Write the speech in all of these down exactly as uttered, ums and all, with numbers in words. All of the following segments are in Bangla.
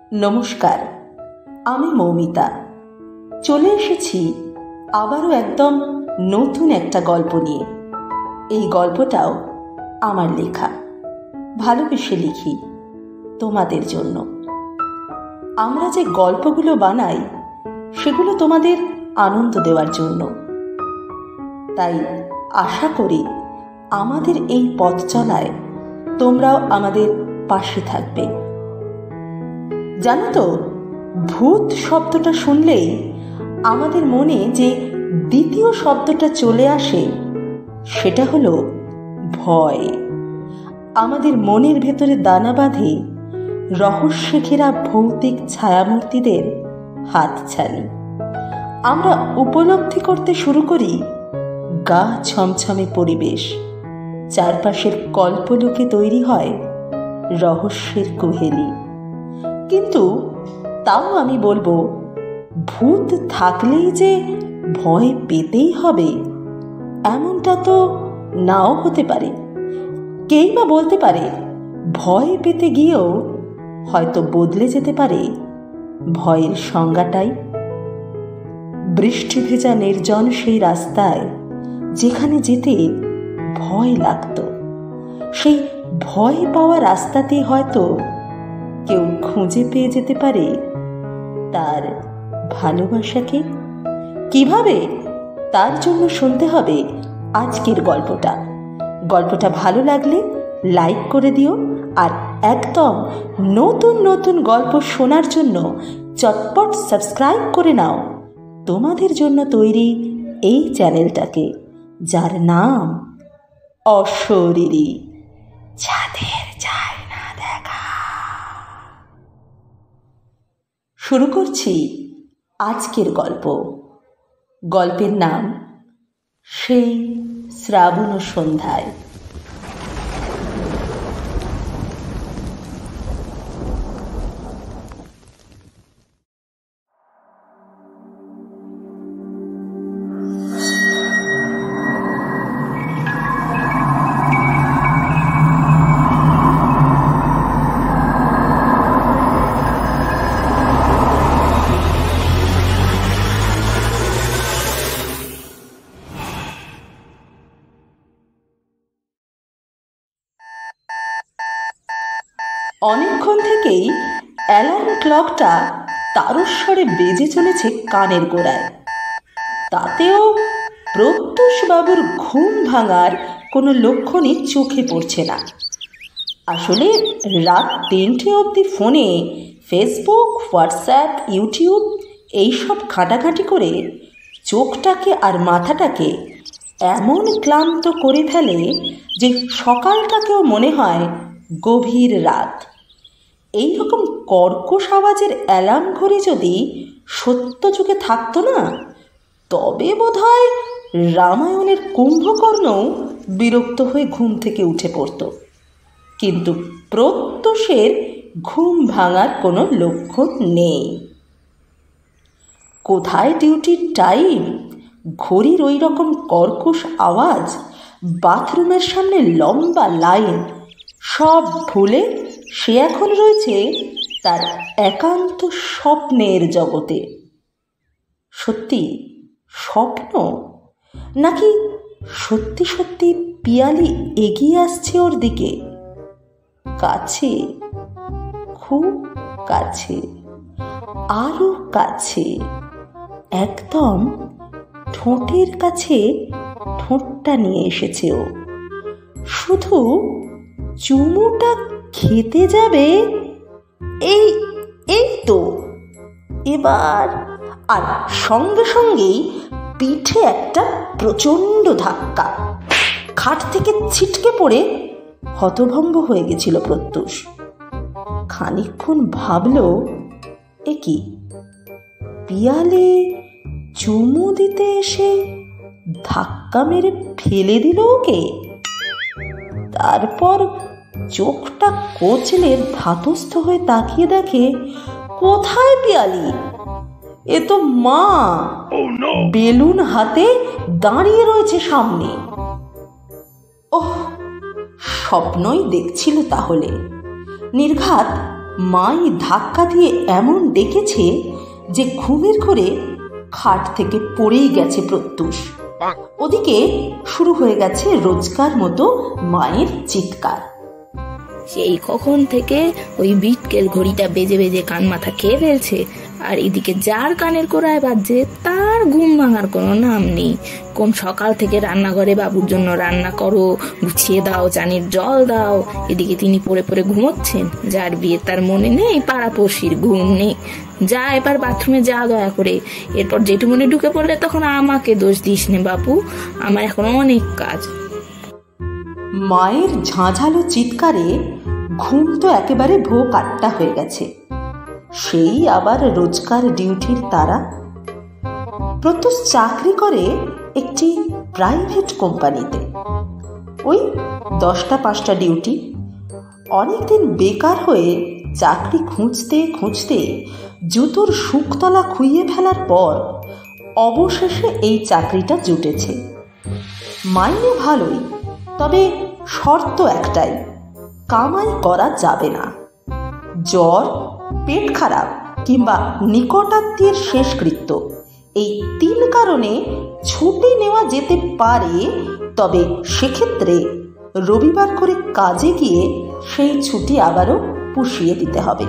নমস্কার, আমি মৌমিতা। চলে এসেছি আবারও একদম নতুন একটা গল্প নিয়ে। এই গল্পটাও আমার লেখা, ভালোবেসে লিখি তোমাদের জন্য। আমরা যে গল্পগুলো বানাই সেগুলো তোমাদের আনন্দ দেওয়ার জন্য। তাই আশা করি আমাদের এই পথ চলায় তোমরাও আমাদের পাশে থাকবে। জানো তো, ভূত শব্দটা শুনলেই আমাদের মনে যে দ্বিতীয় শব্দটা চলে আসে সেটা হলো ভয়। আমাদের মনের ভেতরে দানা বাঁধে রহস্যে ঘেরা ভৌতিক ছায়ামূর্তিদের হাতছানি। আমরা উপলব্ধি করতে শুরু করি গা ছমছমে পরিবেশ, চারপাশের কল্পলোকে তৈরি হয় রহস্যের কুহেলি। কিন্তু তাও আমি বলবো, ভূত থাকলেই যে ভয় পেতেই হবে এমনটা তো নাও হতে পারে। কেই বা বলতে পারে ভয় পেতে গিয়েও হয়তো বদলে যেতে পারে ভয়ের সংজ্ঞাটাই। বৃষ্টি ভেজা নির্জন সেই রাস্তায় যেখানে যেতে ভয় লাগতো, সেই ভয় পাওয়া রাস্তাতেই হয়তো কেউ খুঁজে পেয়ে যেতে পারে তার ভালোবাসাকে। কিভাবে, তার জন্য শুনতে হবে আজকের গল্পটা। গল্পটা ভালো লাগলে লাইক করে দিও, আর একদম নতুন নতুন গল্প শোনার জন্য চটপট সাবস্ক্রাইব করে নাও তোমাদের জন্য তৈরি এই চ্যানেলটাকে, যার নাম অশরীরী, যাদের যায় না দেখা। শুরু করছি আজকের গল্প। গল্পের নাম সেই শ্রাবণ সন্ধ্যায়। অনেকক্ষণ থেকেই অ্যালার্ম ক্লকটা তারস্বরে বেজে চলেছে কানের গোড়ায়। তাতেও প্রত্যুষবাবুর ঘুম ভাঙার কোনো লক্ষণই চোখে পড়ছে না। আসলে রাত তিনটে অবধি ফোনে ফেসবুক, হোয়াটসঅ্যাপ, ইউটিউব এইসব ঘাঁটাঘাঁটি করে চোখটাকে আর মাথাটাকে এমন ক্লান্ত করে ফেলে যে সকালটাকেও মনে হয় গভীর রাত। এই রকম কর্কশ আওয়াজের অ্যালার্ম ঘড়ি যদি সত্য যুগে থাকতো না, তবে বোধহয় রামায়ণের কুম্ভকর্ণও বিরক্ত হয়ে ঘুম থেকে উঠে পড়ত। কিন্তু প্রত্যুষের ঘুম ভাঙার কোনো লক্ষণ নেই। কোথায় ডিউটির টাইম, ঘড়ির ওই রকম কর্কশ আওয়াজ, বাথরুমের সামনে লম্বা লাইন, সব ভুলে সে এখন রয়েছে তার একান্ত স্বপ্নের জগতে। সত্যি স্বপ্ন, নাকি সত্যি সত্যি পিয়ালি এগিয়ে আসছে ওর দিকে, কাছে, খুব কাছে, আরো কাছে, একদম ঠোঁটের কাছে ঠোঁটটা নিয়ে এসেছে ও। শুধু চুমুটা খেতে যাবে, এই এই তো এবার। আর সঙ্গে সঙ্গেই পিঠে একটা প্রচণ্ড ধাক্কা। খাট থেকে ছিটকে পড়ে হতভম্ব হয়ে গেছিল প্রত্যুষ। খানিকক্ষণ ভাবল, এ কি, পিয়ালে চুমু দিতে এসে ধাক্কা মেরে ফেলে দিল ওকে। তারপর চোখটা কচলে ধাতস্থ হয়ে তাকিয়ে দেখে, কোথায় পিয়ালি? এ তো মা, বেলুন হাতে দাঁড়িয়ে রয়েছে সামনে। ওহ, স্বপ্নই দেখছিল তাহলে। নির্ঘাত মাই ধাক্কা দিয়ে এমন ডেকেছে যে ঘুমের ঘোরে খাট থেকে পড়েই গেছে প্রত্যুষ। ওদিকে শুরু হয়ে গেছে রোজকার মতো মায়ের চিৎকার। সেই কখন থেকে ওই বিটকেল ঘড়িটা বেজে বেজে কান মাথা খেয়ে ফেলছে, আর এদিকে যার কানের কোড়ায় বাজছে তার ঘুম ভাঙার কোনো নাম নেই। কোন সকাল থেকে রান্নাঘরে বাবুর জন্য রান্না করো, গুছিয়ে দাও, চানির জল দাও, এদিকে তিনি পড়ে পড়ে ঘুমোচ্ছেন। যার বিয়ে তার মনে নেই, পাড়াপড়শির ঘুম নেই। যা এবার বাথরুমে যা দয়া করে, এরপর জেঠুমনি ঢুকে পড়লে তখন আমাকে দোষ দিস নে বাপু, আমার এখন অনেক কাজ। মায়ের ঝাঁঝালো চিৎকারে ঘুম তো একেবারে ভো কাট্টা হয়ে গেছে। সেই আবার রোজকার ডিউটির তারা। প্রত্যুষ চাকরি করে একটি প্রাইভেট কোম্পানিতে। ওই দশটা পাঁচটা ডিউটি। অনেকদিন বেকার হয়ে চাকরি খুঁজতে খুঁজতে জুতোর শুকতলা খুইয়ে ফেলার পর অবশেষে এই চাকরিটা জুটেছে। মাইনে ভালোই, তবে শর্ত একটাই, কামাই করা যাবে না। জ্বর, পেট খারাপ কিংবা নিকটাত্মীয়ের শেষকৃত্য, এই তিন কারণে ছুটি নেওয়া যেতে পারে, তবে সেক্ষেত্রে রবিবার করে কাজে গিয়ে সেই ছুটি আবারও পুষিয়ে দিতে হবে।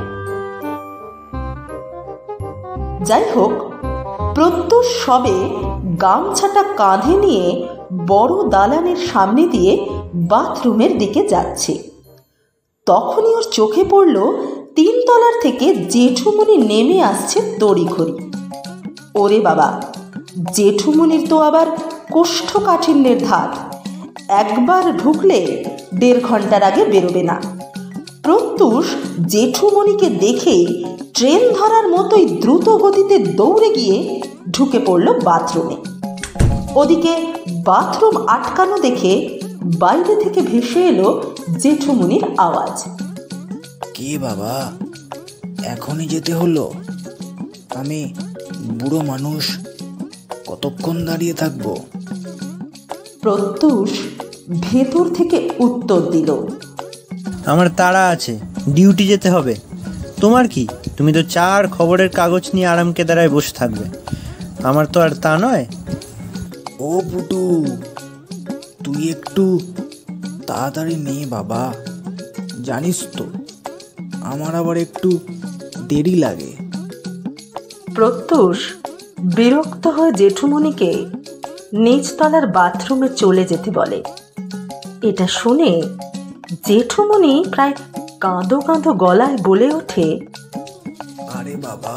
যাই হোক, প্রত্যুষ সবে গামছাটা কাঁধে নিয়ে বড় দালানের সামনে দিয়ে বাথরুমের দিকে যাচ্ছে। তখনই ওর চোখে পড়ল তিনতলার থেকে জেঠুমনি নেমে আসছে তড়িঘড়ি। ওরে বাবা, জেঠুমনির তো আবার কোষ্ঠকাঠিন্যের ধাত, একবার ঢুকলে দেড় ঘন্টার আগে বেরোবে না। প্রত্যুষ জেঠুমনিকে দেখেই ট্রেন ধরার মতোই দ্রুত গতিতে দৌড়ে গিয়ে ঢুকে পড়ল বাথরুমে। ওদিকে বাথরুম আটকানো দেখে বাইরে থেকে ভেসে এলো জেঠুমনির আওয়াজ। কে বাবা, এখনই যেতে হলো? আমি বুড়ো মানুষ, কতক্ষণ দাঁড়িয়ে থাকবো? প্রত্যুষ ভেতর থেকে উত্তর দিল, আমার তাড়া আছে, ডিউটি যেতে হবে। তোমার কি? তুমি তো চার খবরের কাগজ নিয়ে আরাম কেদারায় বসে থাকবে, আমার তো আর তা নয়। ও পুটু, তুই একটু তাড়াতাড়ি নে বাবা, জানিস তো আমার আবার একটু দেরি লাগে। প্রত্যুষ বিরক্ত হয়ে জেঠুমনিকে নিচতলার বাথরুমে চলে যেতে বলে। এটা শুনে জেঠুমনি প্রায় কাঁদো কাঁদো গলায় বলে ওঠে, আরে বাবা,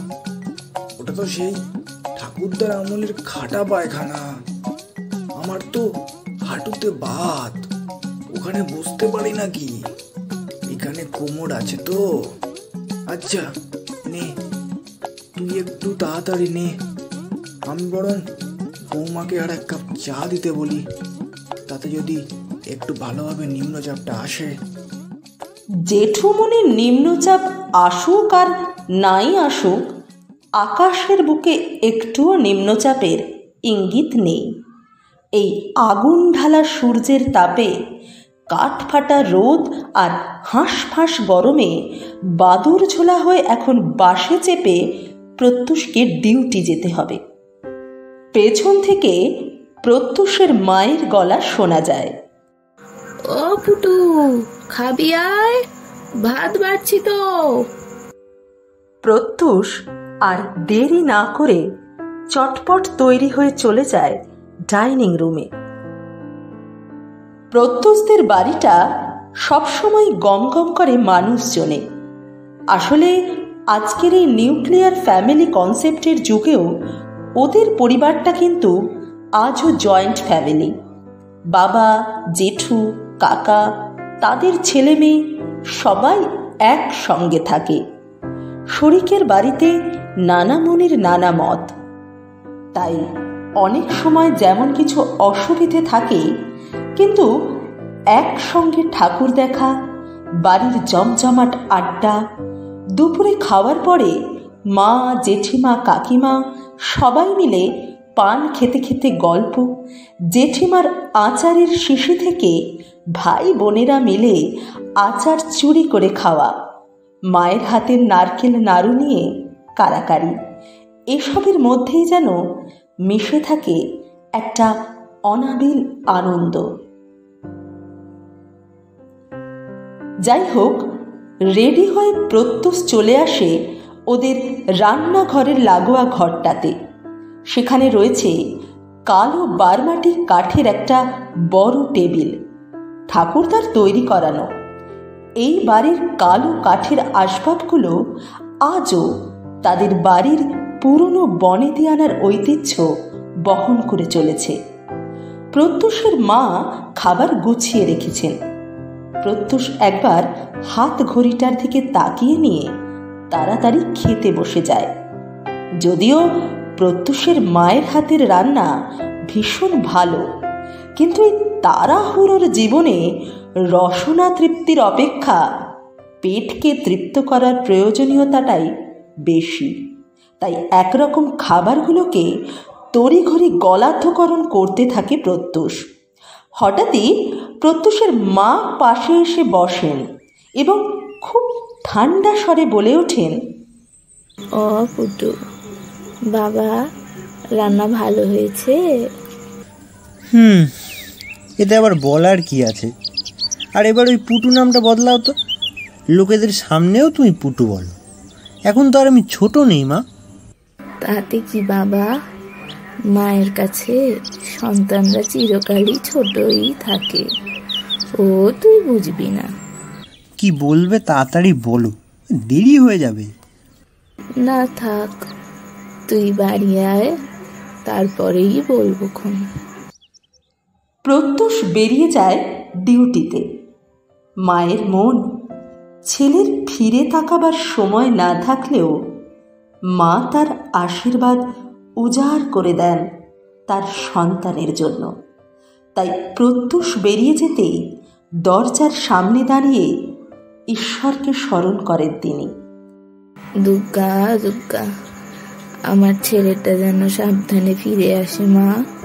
ওটা তো সেই ঠাকুরদার আমলের খাটা পায়খানা, আমার তো হাঁটুতে বাত, ওখানে বসতে পারি নাকি? এখানে কোমর আছে তো। আচ্ছা নে, তুই একটু তাড়াতাড়ি নে, আমি বরং বৌমাকে আর এক কাপ চা দিতে বলি, তাতে যদি একটু ভালোভাবে নিম্নচাপটা আসে। জেঠুমনির নিম্নচাপ আসুক আর নাই আসুক, আকাশের বুকে একটুও নিম্নচাপের ইঙ্গিত নেই। এই আগুন ঢালা সূর্যের তাপে, কাঠফাটা রোদ আর হাঁসফাঁস গরমে বাদুর ঝোলা হয়ে এখন বাসে চেপে প্রত্যুষকে ডিউটি যেতে হবে। পেছন থেকে প্রত্যুষের মায়ের গলা শোনা যায়, ও পুটু, খাবি আয়, ভাত বাড়ছি তো। প্রত্যুষ আর দেরি না করে চটপট তৈরি হয়ে চলে যায় ডাইনিং রুমে। প্রত্যুষদের বাড়িটা সবসময় গম গম করে মানুষজনে। আসলে আজকের এই নিউক্লিয়ার ফ্যামিলি কনসেপ্টের যুগেও ওদের পরিবারটা কিন্তু আজও জয়েন্ট ফ্যামিলি। বাবা, জেঠু, কাকা, তাদের ছেলে মেয়ে সবাই একসঙ্গে থাকে। শরিকের বাড়িতে নানা মনির নানা মত। তাই অনেক সময় যেমন কিছু অসুবিধে থাকে, কিন্তু একসঙ্গে ঠাকুর দেখা, বাড়ির জমজমাট আড্ডা, দুপুরে খাওয়ার পরে মা, জেঠিমা, কাকিমা সবাই মিলে পান খেতে খেতে গল্প, জেঠিমার আচারের শিশি থেকে ভাই বোনেরা মিলে আচার চুরি করে খাওয়া, মায়ের হাতের নারকেল নাড়ু নিয়ে কারাকারি, এসবের মধ্যেই যেন মিশে থাকে একটা অনাবিল আনন্দ। যাই হোক, রেডি হয়ে প্রত্যুষ চলে আসে ওদের রান্নাঘরের লাগোয়া ঘরটাতে। সেখানে রয়েছে কালো বারমাটি কাঠের একটা বড় টেবিল, ঠাকুরদার তৈরি করানো। এই বাড়ির কালো কাঠের আসবাবগুলো আজও তাদের বাড়ির পুরনো বনেদিয়ানার ঐতিহ্য বহন করে চলেছে। প্রত্যুষের মা খাবার গুছিয়ে রেখেছেন। প্রত্যুষ একবার হাত ঘড়িটার দিকে তাকিয়ে নিয়ে তাড়াতাড়ি খেতে বসে যায়। যদিও প্রত্যুষের মায়ের হাতের রান্না ভীষণ ভালো, কিন্তু এই তাড়াহুড়োর জীবনে রসনা তৃপ্তির অপেক্ষা পেটকে তৃপ্ত করার প্রয়োজনীয়তাটাই বেশি। তাই একরকম খাবারগুলোকে তড়িঘড়ি গলাধকরণ করতে থাকে প্রত্যুষ। হঠাৎই প্রত্যুষের মা পাশে এসে বসেন এবং খুব ঠান্ডা স্বরে বলে ওঠেন, ও পুটু বাবা, রান্না ভালো হয়েছে? হুম, এতে আবার বলার কি আছে। আর এবার ওই পুটু নামটা বদলাও তো, লোকেদের সামনেও তুমি পুটু বলো। এখন তো আর আমি ছোট নেই মা। তাতে কি বাবা, মায়ের কাছে সন্তানরা চিরকালই ছোটই থাকে, ও তুই বুঝবি না। কি বলবে তাড়াতাড়ি বলো, দেরি হয়ে যাবে। না থাক, তুই বাড়ি আয়, তারপরেই বলবো খন। প্রত্যুষ বেরিয়ে যায় ডিউটিতে। মায়ের মন ছেলের ফিরে তাকাবার সময় না থাকলেও মা তার আশীর্বাদ উজাড় করে দেন তার সন্তানের জন্য। তাই প্রত্যুষ বেরিয়ে যেতেই দরজার সামনে দাঁড়িয়ে ঈশ্বরকে স্মরণ করেন তিনি। দুর্গা দুর্গা, আমার ছেলেটা যেন সাবধানে ফিরে আসে মা।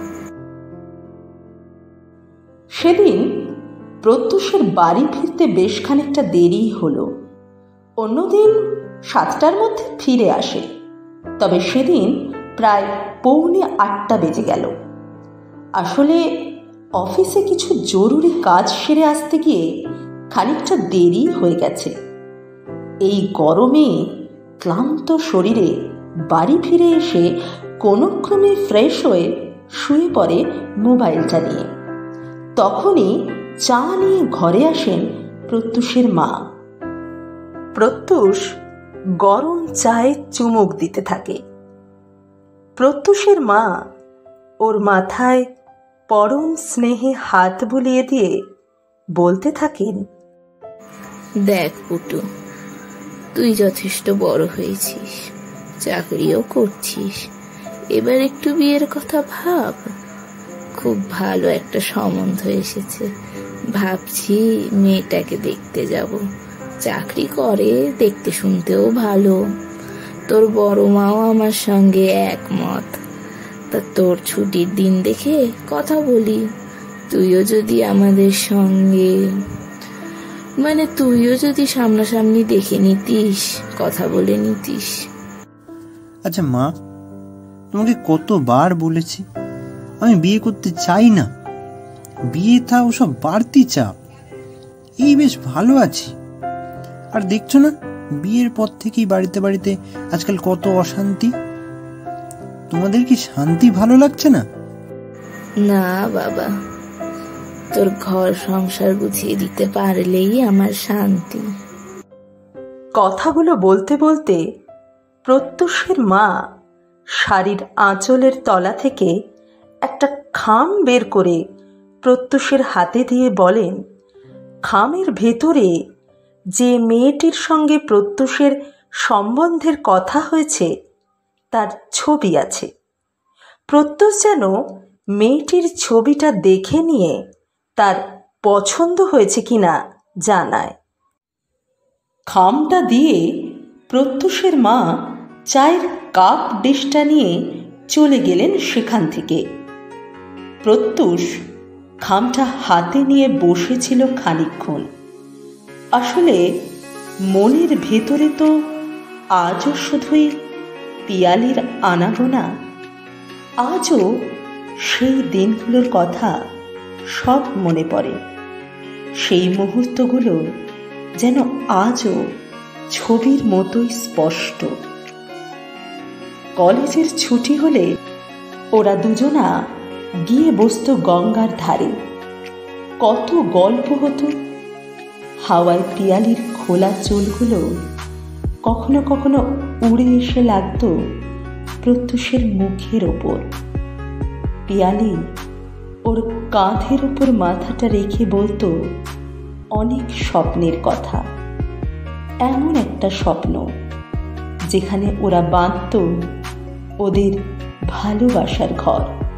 সেদিন প্রত্যুষের বাড়ি ফিরতে বেশ খানিকটা দেরি হলো। অন্যদিন সাতটার মধ্যে ফিরে আসে, তবে সেদিন প্রায় পৌনে আটটা বেজে গেল। আসলে অফিসে কিছু জরুরি কাজ সেরে আসতে গিয়ে খানিকটা দেরি হয়ে গেছে। এই গরমে ক্লান্ত শরীরে বাড়ি ফিরে এসে কোনো ক্রমে ফ্রেশ হয়ে শুয়ে পড়ে মোবাইলটা নিয়ে। তখনই চা নিয়ে ঘরে আসেন প্রত্যুষের মা। প্রত্যুষ গরম চায়ে চুমুক দিতে থাকে। প্রত্যুষের মা ওর মাথায় পরম স্নেহে হাত বুলিয়ে দিয়ে বলতে থাকেন, দেখ পুটু, তুই যথেষ্ট বড় হয়েছিস, চাকরিও করছিস, এবার একটু বিয়ের কথা ভাব। খুব ভালো একটা সম্বন্ধ এসেছে, ভাবছি মেয়েটাকে দেখতে যাব। চাকরি করে, দেখতে শুনতেও ভালো। তোর বড় মাও আমার সঙ্গে একমত। তা তোর ছুটির দিন দেখে কথা বলি, তুইও যদি আমাদের সঙ্গে, মানে তুইও যদি সামনাসামনি দেখে নিতিস, কথা বলে নিতিস। আচ্ছা মা, তোমাকে কতবার বলেছি আমি বিয়ে করতে চাই না। বিয়ে থা ওসব বাড়তি চাপ। এই বেশ ভালো আছি। আর দেখছো না, বিয়ের পর থেকেই বাড়িতে বাড়িতে আজকাল কত অশান্তি। তোমাদের কি শান্তি ভালো লাগছে না? না বাবা, তোর ঘর সংসার গুছিয়ে দিতে পারলেই আমার শান্তি। কথাগুলো বলতে বলতে প্রত্যুষের মা শাড়ির আঁচলের তলা থেকে একটা খাম বের করে প্রত্যুষের হাতে দিয়ে বলেন, খামের ভেতরে যে মেয়েটির সঙ্গে প্রত্যুষের সম্বন্ধের কথা হয়েছে তার ছবি আছে। প্রত্যুষ যেন মেয়েটির ছবিটা দেখে নিয়ে তার পছন্দ হয়েছে কিনা জানায়। খামটা দিয়ে প্রত্যুষের মা চায়ের কাপ ডিশটা নিয়ে চলে গেলেন সেখান থেকে। প্রত্যুষ খামটা হাতে নিয়ে বসেছিল খানিকক্ষণ। আসলে মনের ভেতরে তো আজও শুধুই পিয়ালির আনাগোনা। আজও সেই দিনগুলোর কথা সব মনে পড়ে। সেই মুহূর্তগুলো যেন আজও ছবির মতোই স্পষ্ট। কলেজের ছুটি হলে ওরা দুজনা গিয়ে বসত গঙ্গার ধারে। কত গল্প হতো। হাওয়ায় পিয়ালির খোলা চুলগুলো কখনো কখনো উড়ে এসে লাগতো প্রত্যুষের মুখের ওপর। পিয়ালি ওর কাঁধের ওপর মাথাটা রেখে বলতো অনেক স্বপ্নের কথা। এমন একটা স্বপ্ন যেখানে ওরা বাঁধত ওদের ভালোবাসার ঘর।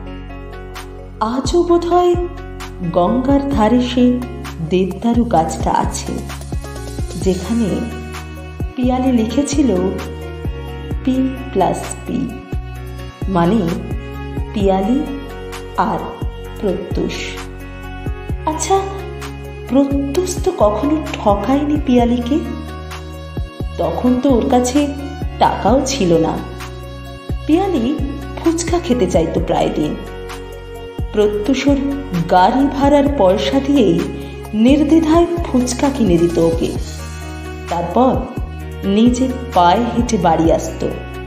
আজও বোধহয় গঙ্গার ধারে সেই দেবদারু গাছটা আছে, যেখানে পিয়ালি লিখেছিল পি প্লাস পি, মানে পিয়ালি আর প্রত্যুষ। আচ্ছা, প্রত্যুষ তো কখনো ঠকায়নি পিয়ালিকে। তখন তো ওর কাছে টাকাও ছিল না। পিয়ালি ফুচকা খেতে চাইতো প্রায় দিন। প্রত্যুষর গাড়ি ভাড়ার পয়সা দিয়েই নির্দ্বিধায় ফুচকা কিনে দিত ওকে। তারপর নিজে পায়ে হেঁটে বাড়ি আসত।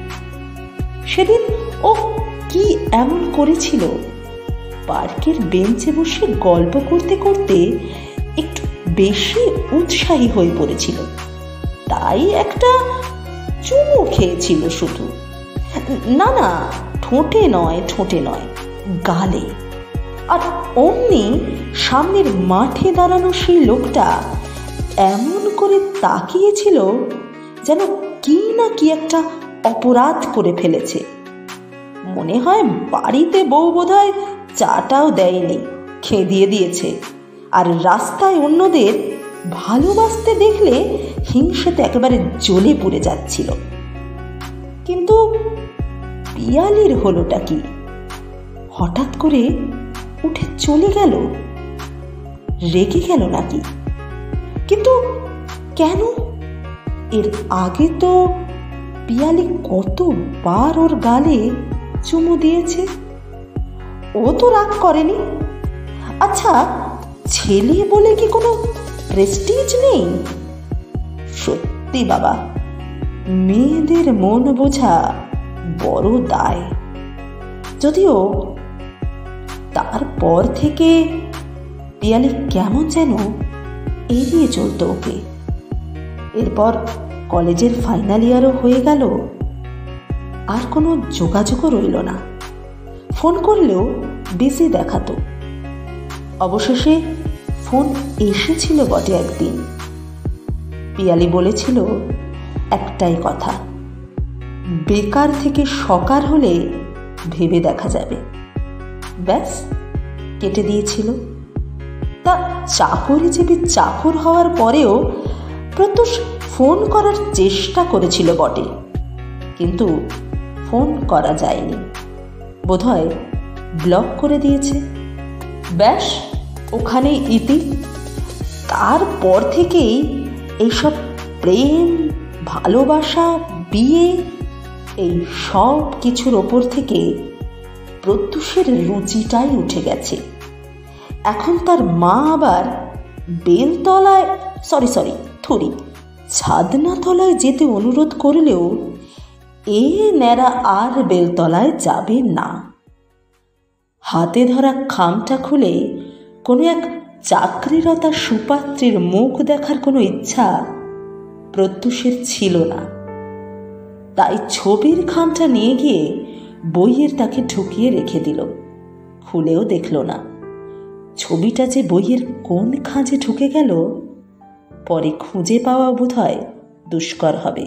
সেদিন ও কি এমন করেছিল, পার্কের বেঞ্চে বসে গল্প করতে করতে একটু বেশি উৎসাহী হয়ে পড়েছিল। তাই একটা চুমু খেয়েছিল শুধু। না না, ঠোঁটে নয়, ঠোঁটে নয়, গালে। আর অমনি সামনের মাঠে দাঁড়ানো সেই লোকটা এমন করে তাকিয়েছিল যেন কি না কি একটা অপরাধ করে ফেলেছে। মনে হয় বাড়িতে বউ বোধহয় চাটাও দেয়নি, খেয়ে দিয়ে দিয়েছে। আর রাস্তায় অন্যদের ভালোবাসতে দেখলে হিংসেতে একেবারে জ্বলে পুড়ে যাচ্ছিল। কিন্তু পিয়ালির হলোটা কি? হঠাৎ করে উঠে চলে গেল। রেগে গেল নাকি? কিন্তু কেন? এর আগে তো পিয়ালি কতবার ওর গালে চুমু দিয়েছে। ও তো রাগ করেনি। আচ্ছা, ছেলে বলে কি কোনো প্রেস্টিজ নেই? সত্যি বাবা, মেয়েদের মন বোঝা বড় দায়। যদিও তারপর থেকে পিয়ালি কেমন যেন এড়িয়ে চলত ওকে। এরপর কলেজের ফাইনাল ইয়ারও হয়ে গেল, আর কোনো যোগাযোগও রইল না। ফোন করলেও বিজি দেখাতো। অবশেষে ফোন এসেছিল বটে একদিন। পিয়ালি বলেছিল একটাই কথা, বেকার থেকে সকার হলে ভেবে দেখা যাবে। ব্যাস, কেটে দিয়েছিল। তা চাকরিজীবী চাকর হওয়ার পরেও প্রত্যুষ ফোন করার চেষ্টা করেছিল বটে, কিন্তু ফোন করা যায়নি। বোধহয় ব্লক করে দিয়েছে। ব্যাস, ওখানেই ইতি। তারপর থেকেই এইসব প্রেম, ভালোবাসা, বিয়ে, এই সব কিছুর ওপর থেকে প্রত্যুষের রুচিটাই উঠে গেছে। এখন তার মা আবার বেলতলায় সরি সরি থরি ছাদনাতলায় যেতে অনুরোধ করলেও এ ন্যাড়া আর বেলতলায় যাবে না। হাতে ধরা খামটা খুলে কোনো এক চাকরিরতা সুপাত্রীর মুখ দেখার কোনো ইচ্ছা প্রত্যুষের ছিল না। তাই ছবির খামটা নিয়ে গিয়ে বইয়ের তাকে ঢুকিয়ে রেখে দিল। খুলেও দেখল না। ছবিটা যে বইয়ের কোন খাঁজে ঢুকে গেল পরে খুঁজে পাওয়া বোধহয় দুষ্কর হবে।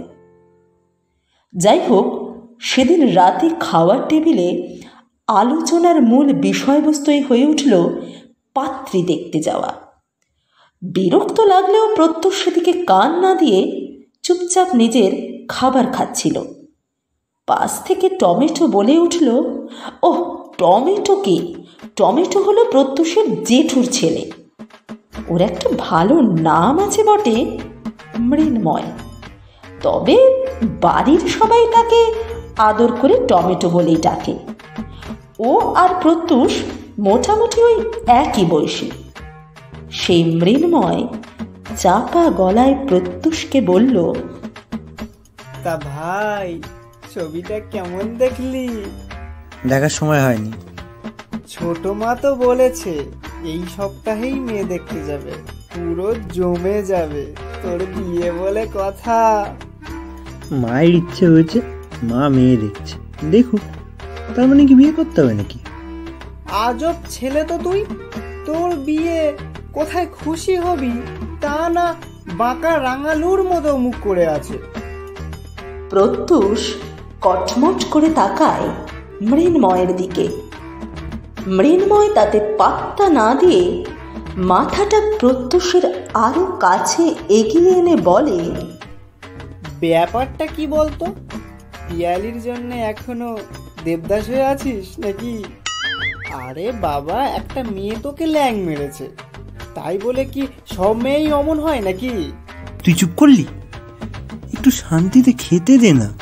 যাই হোক, সেদিন রাতে খাওয়ার টেবিলে আলোচনার মূল বিষয়বস্তুই হয়ে উঠল পাত্রী দেখতে যাওয়া। বিরক্ত লাগলেও প্রত্যুষ সেদিকে কান না দিয়ে চুপচাপ নিজের খাবার খাচ্ছিল। পাশ থেকে টমেটো বলে উঠল, ওহ, টমেটো কে? টমেটো হলো প্রত্যুষের জেঠুর ছেলে। ওর একটা ভালো নাম আছে বটে, মৃন্ময়। তবে বাড়ির সবাই তাকে আদর করে টমেটো বলেই ডাকে। ও আর প্রত্যুষ মোটামুটি ওই একই বয়সী। সেই মৃন্ময় চাপা গলায় প্রত্যুষকে বলল, তা ভাই, ছবিটা কেমন দেখলি? দেখার সময় হয়নি। ছোট মা তো বলেছে এই সপ্তাহেই মেয়ে দেখতে যাবে, পুরো জমে যাবে, তোর বিয়ে বলে কথা। মায়ের ইচ্ছে হয়েছে, মা মেয়ে দেখছে, দেখুক। তার মানে কি বিয়ে করতে হবে নাকি? আজব ছেলে তো তুই। তোর বিয়ে কোথায় খুশি হবি তা না বাঁকা রাঙালুর মতো মুখ করে আছে। প্রত্যুষ কটমট করে তাকায় মৃন্ময়ের দিকে। মৃন্ময় তাতে পাত্তা না দিয়ে মাথাটা প্রত্যুষের আরো কাছে এগিয়ে এনে বলে, ব্যাপারটা কি বলতো? পিয়ালির জন্য এখনো দেবদাস হয়ে আছিস নাকি? আরে বাবা, একটা মেয়ে তোকে ল্যাং মেরেছে, তাই বলে কি সব মেয়েই অমন হয় নাকি? তুই চুপ করলি? একটু শান্তিতে খেতে দে না।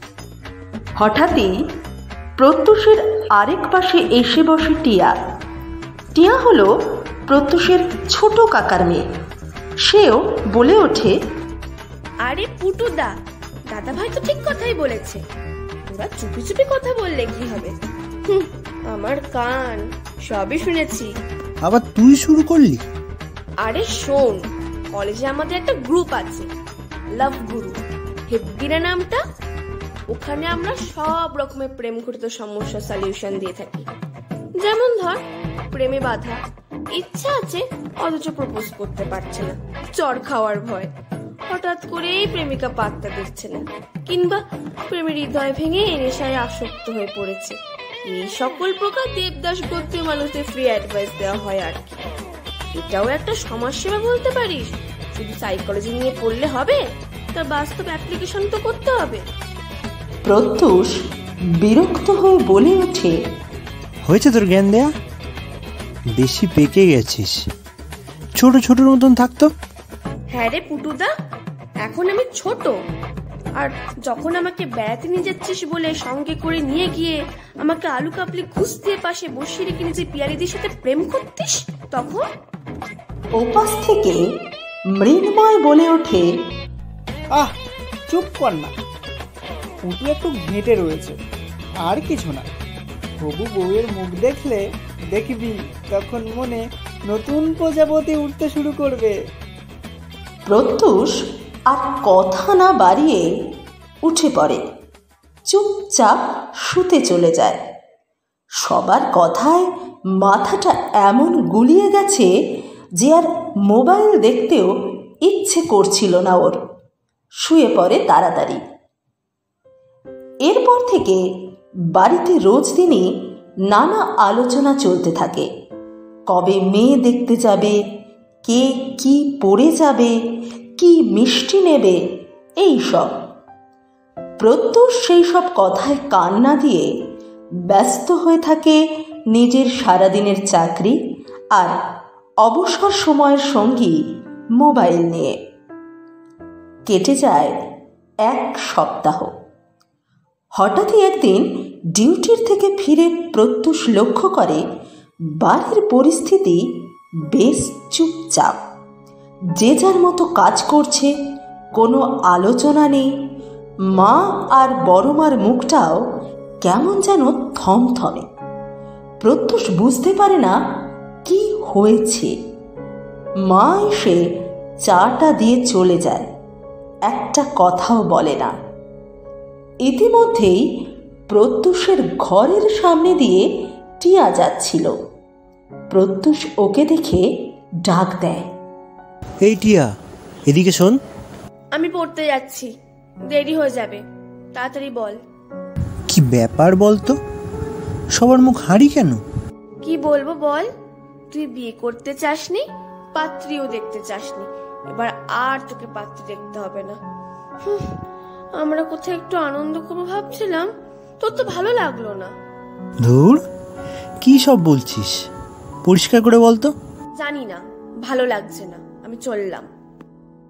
হঠাৎই প্রত্যুষের আরেক পাশে এসে বসে টিয়া। টিয়া হলো প্রত্যুষের ছোট কাকার মেয়ে। সেও বলে ওঠে, আরে পুটুদা, দাদা ভাই তো ঠিক কথাই বলেছে, তোরা চুপি চুপি কথা বললে কি হবে? হুম, আমার কান সবই শুনেছি। আবার তুই শুরু করলি? আরে শোন, কলেজে আমাদের একটা গ্রুপ আছে, লাভ গুরু, হেব্বিরা নামটা। ওখানে আমরা সব রকমের প্রেম ঘটিত সমস্যার সলিউশন দিয়ে থাকি। যেমন ধর, প্রেমে বাধা, ইচ্ছা আছে অথচ প্রপোজ করতে পারছে না, চড় খাওয়ার ভয়, হঠাৎ করেই প্রেমিকা পাত্তা দিচ্ছে না, কিংবা প্রেমের হৃদয় ভেঙে নেশায় আসক্ত হয়ে পড়েছে। এই সকল প্রকার দেবদাস গোত্রীয় মানুষদের ফ্রি অ্যাডভাইস দেওয়া হয় আর কি। এটাও একটা সমাজসেবা বলতে পারিস। শুধু সাইকোলজি নিয়ে পড়লে হবে, তার বাস্তব অ্যাপ্লিকেশন তো করতে হবে। প্রত্যুষ বিরক্ত হয়ে বলে ওঠে, হয়েছে তোর জ্ঞান দেয়া, বেশি পেকে গেছিস, ছোট ছোটর মতন থাকতো। হ্যাঁ রে পুটুদা, এখন আমি ছোট, আর যখন আমাকে বেড়াতে নিয়ে যাচ্ছিস বলে সঙ্গে করে নিয়ে গিয়ে আমাকে আলু কাপলি ঘুষ দিয়ে পাশে বসিয়ে রেখে নিজে পিয়ালিদের সাথে প্রেম করতিস, তখন ওপাশ থেকে মৃন্ময় বলে ওঠে, আহ, চুপ কর না, পুটু একটু ঘেঁটে রয়েছে, আর কিছু না। হবু বউয়ের মুখ দেখলে দেখবি তখন মনে নতুন প্রজাপতি উঠতে শুরু করবে। প্রত্যুষ আর কথা না বাড়িয়ে উঠে পড়ে, চুপচাপ শুতে চলে যায়। সবার কথায় মাথাটা এমন গুলিয়ে গেছে যে আর মোবাইল দেখতেও ইচ্ছে করছিল না ওর। শুয়ে পড়ে তাড়াতাড়ি। এরপর থেকে বাড়িতে রোজ দিনই নানা আলোচনা চলতে থাকে। কবে মেয়ে দেখতে যাবে, কে কি পড়ে যাবে, কি মিষ্টি নেবে, এই সব। প্রত্যুষ সেই সব কথায় কান না দিয়ে ব্যস্ত হয়ে থাকে নিজের সারাদিনের চাকরি আর অবসর সময়ের সঙ্গী মোবাইল নিয়ে। কেটে যায় এক সপ্তাহ। হঠাৎই একদিন ডিউটির থেকে ফিরে প্রত্যুষ লক্ষ্য করে বাড়ির পরিস্থিতি বেশ চুপচাপ। যে যার মতো কাজ করছে, কোনো আলোচনা নেই। মা আর বড় মার মুখটাও কেমন যেন থমথমে। প্রত্যুষ বুঝতে পারে না কি হয়েছে। মা এসে চাটা দিয়ে চলে যায়, একটা কথাও বলে না। ইতিমধ্যেই প্রত্যুষের ঘরের সামনে দিয়ে টিয়া যাচ্ছিল। প্রত্যুষ ওকে দেখে ডাক দেয়, এই টিয়া, এদিকে শোন। আমি পড়তে যাচ্ছি, দেরি হয়ে যাবে, তাড়াতাড়ি বল। কি ব্যাপার বলতো, সবার মুখ হাঁড়ি কেন? কি বলবো বল? তুই বিয়ে করতে চাসনি, পাত্রীও দেখতে চাসনি, এবার আর তোকে পাত্রী দেখতে হবে না। আমরা কোথায় একটু আনন্দ করবো ভাবছিলাম, তোর তো ভালো লাগলো না। ধুর, কি সব বলছিস, পরিষ্কার করে বলতো। জানি না, ভালো লাগছে না, আমি চললাম।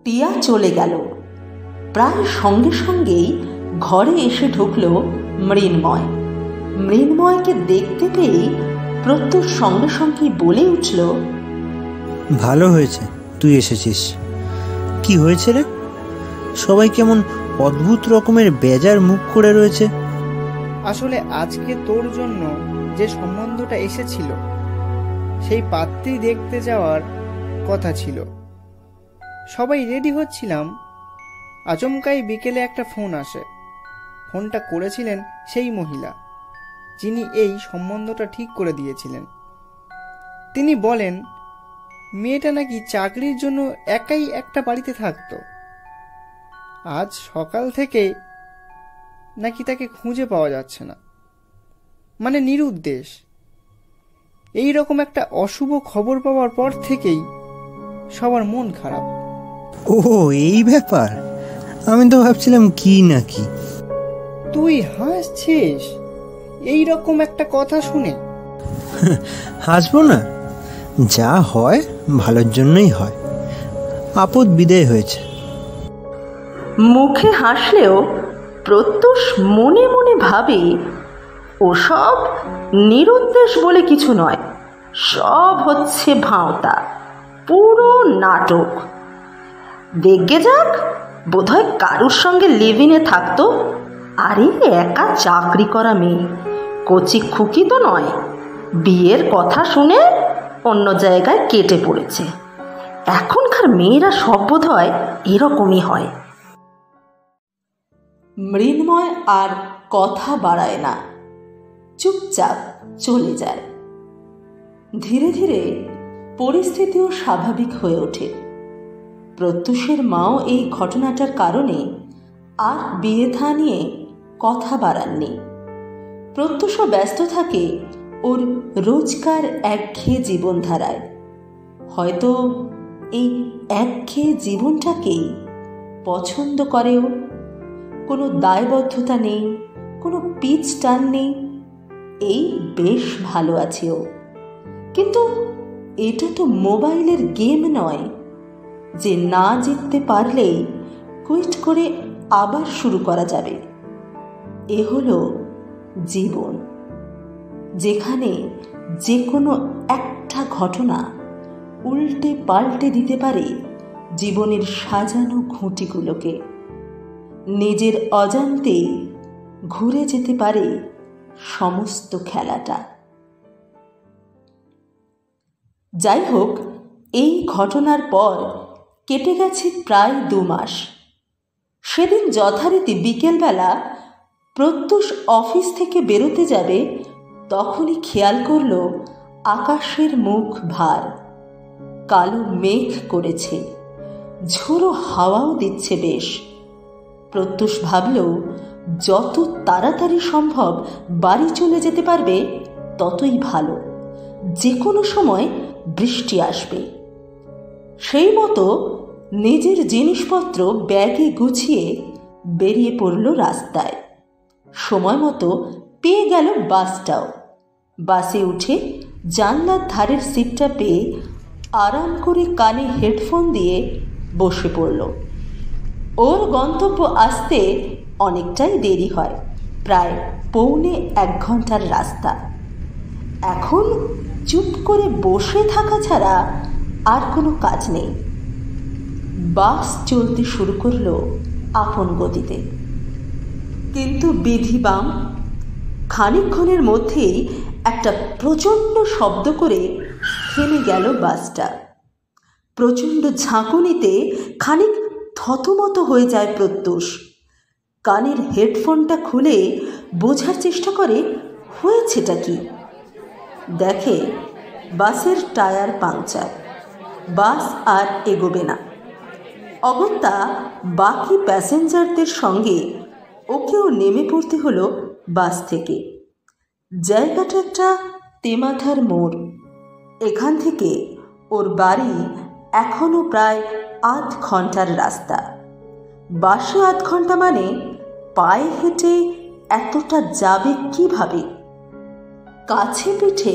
টিয়া চলে গেল। প্রায় সঙ্গে সঙ্গেই ঘরে এসে ঢুকল মৃন্ময়। মৃন্ময়কে দেখতে পেয়েই প্রত্যুষ সঙ্গে সঙ্গেই বলে উঠল, ভালো হয়েছে তুই এসেছিস। কি হয়েছে রে? সবাই কেমন অদ্ভুত রকমের বেজার মুখ করে রয়েছে। আসলে আজকে তোর জন্য যে সম্বন্ধটা এসেছিল সেই পাত্রী দেখতে যাওয়ার কথা ছিল। সবাই রেডি হচ্ছিলাম, আচমকাই বিকেলে একটা ফোন আসে। ফোনটা করেছিলেন সেই মহিলা যিনি এই সম্বন্ধটা ঠিক করে দিয়েছিলেন। তিনি বলেন মেয়েটা নাকি চাকরির জন্য একাই একটা বাড়িতে থাকতো। আজ সকাল থেকে নাকি তাকে খুঁজে পাওয়া যাচ্ছে না, মানে নিরুদ্দেশ। এই রকম একটা অশুভ খবর পাওয়ার পর থেকেই সবার মন খারাপ। ও এই ব্যাপার, আমি তো ভাবছিলাম কি না কি। তুই হাসছিস এই রকম একটা কথা শুনে? হাসবো না, যা হয় ভালোর জন্যই হয়। আপদ বিদায় হয়েছে। মুখে হাসলেও প্রত্যুষ মনে মনে ভাবে ওসব নিরুদ্দেশ বলে কিছু নয়, সব হচ্ছে ভাঁওতা, পুরো নাটক। দেখগে যাক, বোধহয় কারুর সঙ্গে লিভিনে থাকতো। আরে একা চাকরি করা মেয়ে, কচি খুকি তো নয়। বিয়ের কথা শুনে অন্য জায়গায় কেটে পড়েছে। এখনকার মেয়েরা সব বোধহয় এরকমই হয়। মৃন্ময় আর কথা বাড়ায় না, চুপচাপ চলে যায়। ধীরে ধীরে পরিস্থিতিও স্বাভাবিক হয়ে ওঠে। প্রত্যুষের মাও এই ঘটনাটার কারণে আর বিয়ে থা নিয়ে কথা বাড়াননি। প্রত্যুষও ব্যস্ত থাকে ওর রোজকার একঘেয়ে জীবনধারায়। হয়তো এই একঘেয়ে জীবনটাকেই পছন্দ করেও। কোনো দায়বদ্ধতা নেই, কোনো পিচ টান নেই, এই বেশ ভালো আছে ও। কিন্তু এটা তো মোবাইলের গেম নয় যে না জিততে পারলেই কুইট করে আবার শুরু করা যাবে। এ হলো জীবন, যেখানে যে কোনো একটা ঘটনা উল্টে পাল্টে দিতে পারে জীবনের সাজানো খুঁটিগুলোকে। নিজের অজান্তেই ঘুরে যেতে পারে সমস্ত খেলাটা। যাই হোক, এই ঘটনার পর কেটে গেছে প্রায় দু মাস। সেদিন যথারীতি বিকেলবেলা প্রত্যুষ অফিস থেকে বেরোতে যাবে, তখনই খেয়াল করল আকাশের মুখ ভার, কালো মেঘ করেছে, ঝোড়ো হাওয়াও দিচ্ছে বেশ। প্রত্যুষ ভাবল যত তাড়াতাড়ি সম্ভব বাড়ি চলে যেতে পারবে ততই ভালো, যে কোনো সময় বৃষ্টি আসবে। সেই মতো নিজের জিনিসপত্র ব্যাগে গুছিয়ে বেরিয়ে পড়ল রাস্তায়। সময় মতো পেয়ে গেল বাসটাও। বাসে উঠে জানলার ধারের সিটটা পেয়ে আরাম করে কানে হেডফোন দিয়ে বসে পড়ল। ওর গন্তব্য আসতে অনেকটাই দেরি হয়, প্রায় পৌনে এক ঘন্টার রাস্তা। এখন চুপ করে বসে থাকা ছাড়া আর কোনো কাজ নেই। বাস চলতে শুরু করলো আপন গতিতে। কিন্তু বিধিবাম, খানিকক্ষণের মধ্যেই একটা প্রচণ্ড শব্দ করে থেমে গেল বাসটা। প্রচণ্ড ঝাঁকুনিতে খানিক থতমত হয়ে যায় প্রত্যুষ। কানের হেডফোনটা খুলে বোঝার চেষ্টা করে হয়েছেটা কি। দেখে বাসের টায়ার পাংচার, বাস আর এগোবে না। অগত্যা বাকি প্যাসেঞ্জারদের সঙ্গে ওকেও নেমে পড়তে হলো বাস থেকে। জায়গাটা একটা তেমাথার মোড়। এখান থেকে ওর বাড়ি এখনও প্রায় আধ ঘন্টার রাস্তা। বাসে আধ ঘন্টা মানে পায়ে হেঁটে এতটা যাবে কিভাবে? কাছে পিঠে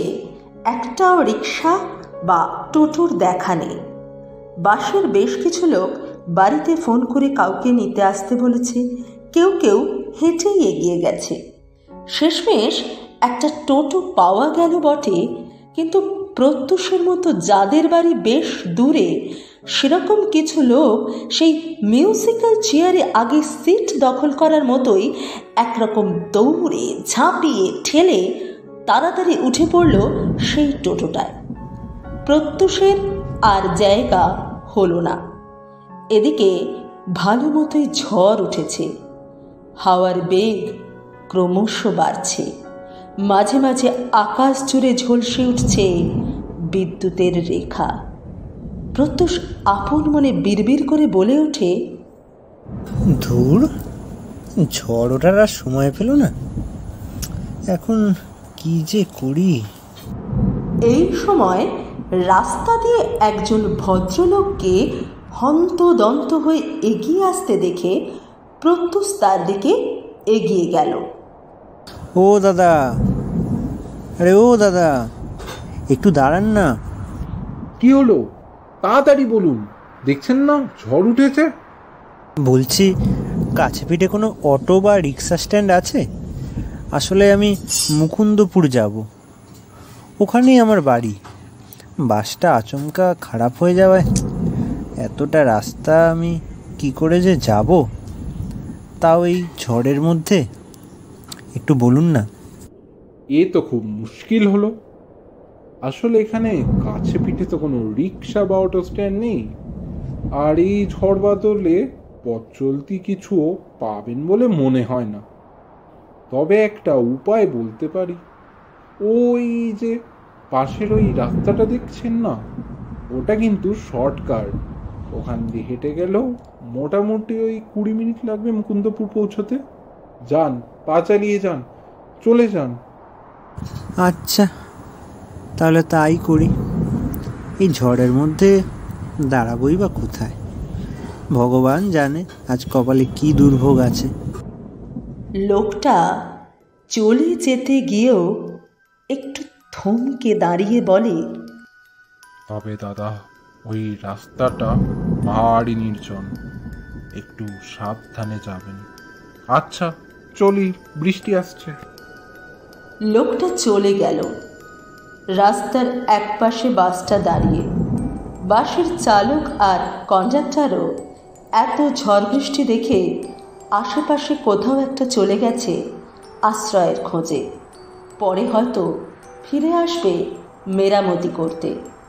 একটাও রিক্সা বা টোটোর দেখা নেই। বাসের বেশ কিছু লোক বাড়িতে ফোন করে কাউকে নিতে আসতে বলেছে, কেউ কেউ হেঁটেই এগিয়ে গেছে। শেষমেশ একটা টোটো পাওয়া গেল বটে, কিন্তু প্রত্যুষের মতো যাদের বাড়ি বেশ দূরে সেরকম কিছু লোক সেই মিউজিক্যাল চেয়ারে আগে সিট দখল করার মতোই একরকম দৌড়ে ঝাঁপিয়ে ঠেলে তাড়াতাড়ি উঠে পড়ল সেই টোটোটায়। প্রত্যুষের আর জায়গা হলো না। এদিকে ভালো মতোই ঝড় উঠেছে, হাওয়ার বেগ ক্রমশ বাড়ছে, মাঝে মাঝে আকাশ জুড়ে ঝলসে উঠছে বিদ্যুতের রেখা। প্রত্যুষ আপন মনে বিড়বিড় করে বলে ওঠে, ধুর, ঝড় ওঠার আর সময় পেল না, এখন কি যে করি। এই সময় রাস্তা দিয়ে একজন ভদ্রলোককে হন্তদন্ত হয়ে এগিয়ে আসতে দেখে প্রত্যুষ তার দিকে এগিয়ে গেল। ও দাদা, আরে ও দাদা, একটু দাঁড়ান না। কি হলো, তাড়াতাড়ি বলুন, দেখছেন না ঝড় উঠেছে। বলছি, কাছে পিঠে কোনো অটো বা রিক্সা স্ট্যান্ড আছে? আসলে আমি মুকুন্দপুর যাব, ওখানেই আমার বাড়ি। বাসটা আচমকা খারাপ হয়ে যাওয়ায় এতটা রাস্তা আমি কি করে যে যাব, তাও এই ঝড়ের মধ্যে, একটু বলুন না। এ তো খুব মুশকিল হলো। আসলে এখানে কাছে পিঠে তো কোনো রিক্সা বা অটো স্ট্যান্ড নেই, আর এই ঝড় বাদলে পথ চলতি কিছুও পাবেন বলে মনে হয় না। তবে একটা উপায় বলতে পারি। ওই যে পাশের ওই রাস্তাটা দেখছেন না, ওটা কিন্তু শর্টকাট। ওখান দিয়ে হেঁটে গেলেও মোটামুটি ওই কুড়ি মিনিট লাগবে মুকুন্দপুর পৌঁছতে। যান, পা চালিয়ে যান, চলে যান। আচ্ছা, তাহলে তাই করি। এই ঝড়ের মধ্যে দাঁড়াবই বা কোথায়, ভগবান জানে আজ কপালে কি দুর্ভোগ আছে। লোকটা চলে যেতে গিয়েও একটু থমকে দাঁড়িয়ে বলে, তবে দাদা, ওই রাস্তাটা ভারী নির্জন, একটু সাবধানে যাবেন। আচ্ছা চলি, বৃষ্টি আসছে। লোকটা চলে গেল। রাস্তার একপাশে বাসটা দাঁড়িয়ে। বাসের চালক আর কন্ডাক্টরও এত ঝড় বৃষ্টি দেখে আশেপাশে কোথাও একটা চলে গেছে আশ্রয়ের খোঁজে। পরে হয়তো ফিরে আসবে মেরামতি করতে।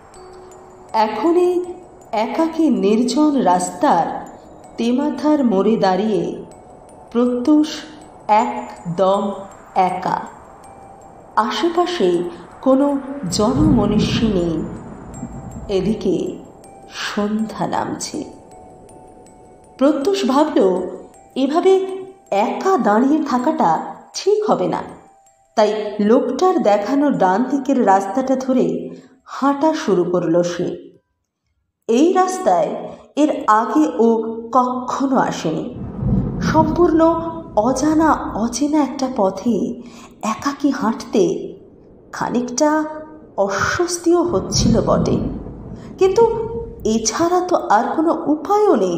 এখন এই একাকী নির্জন রাস্তার তেমাথার মোড়ে দাঁড়িয়ে প্রত্যুষ একদম একা। আশেপাশে কোনো জনমনুষ্য নেই। এদিকে সন্ধ্যা নামছে। প্রত্যুষ ভাবল এভাবে একা দাঁড়িয়ে থাকাটা ঠিক হবে না, তাই লোকটার দেখানো ডান দিকের রাস্তাটা ধরে হাঁটা শুরু করল সে। এই রাস্তায় এর আগে ও কখনো আসেনি। সম্পূর্ণ অজানা অচেনা একটা পথে একাকী হাঁটতে খানিকটা অস্বস্তিও হচ্ছিল বটে, কিন্তু এছাড়া তো আর কোনো উপায়ও নেই।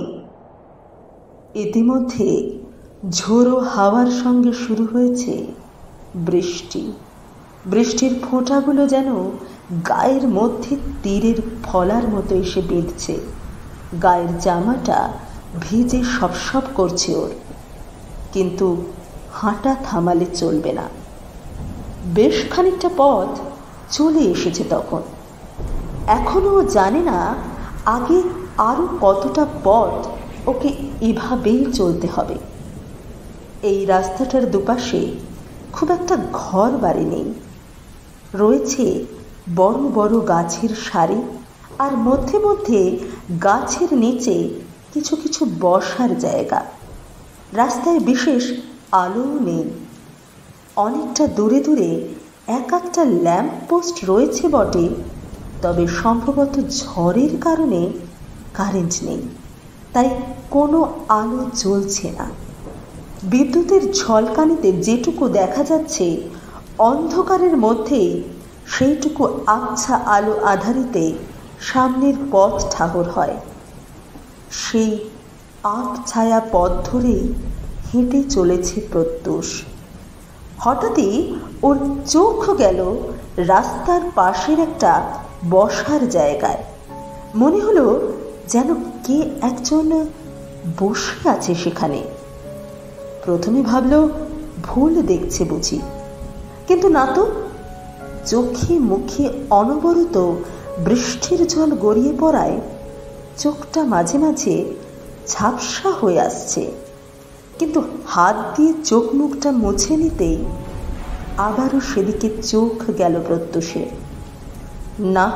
ইতিমধ্যে ঝোড়ো হাওয়ার সঙ্গে শুরু হয়েছে বৃষ্টি। বৃষ্টির ফোঁটাগুলো যেন গায়ের মধ্যে তীরের ফলার মতো এসে বেঁধছে। গায়ের জামাটা ভিজে সপসপ করছে ওর, কিন্তু হাঁটা থামালে চলবে না। বেশ খানিকটা পথ চলে এসেছে তখন। এখনো ও জানে না আগে আরো কতটা পথ ওকে এভাবেই চলতে হবে। এই রাস্তাটার দুপাশে খুব একটা ঘর বাড়ি নেই। রয়েছে বড় বড় গাছের সারি, আর মধ্যে মধ্যে গাছের নিচে কিছু কিছু বসার জায়গা। রাস্তায় বিশেষ আলোও নেই। অনেকটা দূরে দূরে এক একটা ল্যাম্প পোস্ট রয়েছে বটে, তবে সম্ভবত ঝড়ের কারণে কারেন্ট নেই, তাই কোনো আলো জ্বলছে না। বিদ্যুতের ঝলকানিতে যেটুকু দেখা যাচ্ছে অন্ধকারের মধ্যেই সেইটুকু আবছা আলো আধারিতে সামনের পথ ঠাহর হয়। সেই আখ ছায়া পথ ধরেই হেঁটে চলেছে প্রত্যুষ। হঠাৎই ওর চোখ গেল রাস্তার পাশের একটা বসার জায়গায়। মনে হলো যেন কে একজন বসে আছে সেখানে। প্রথমে ভাবল ভুল দেখছে বুঝি, কিন্তু না তো। চোখে মুখে অনবরত বৃষ্টির জল গড়িয়ে পড়ায় চোখটা মাঝে মাঝে ঝাপসা হয়ে আসছে, কিন্তু হাত দিয়ে চোখ মুখটা মুছে নিতেই আবারও সেদিকে চোখ গেল প্রত্যুষের। না,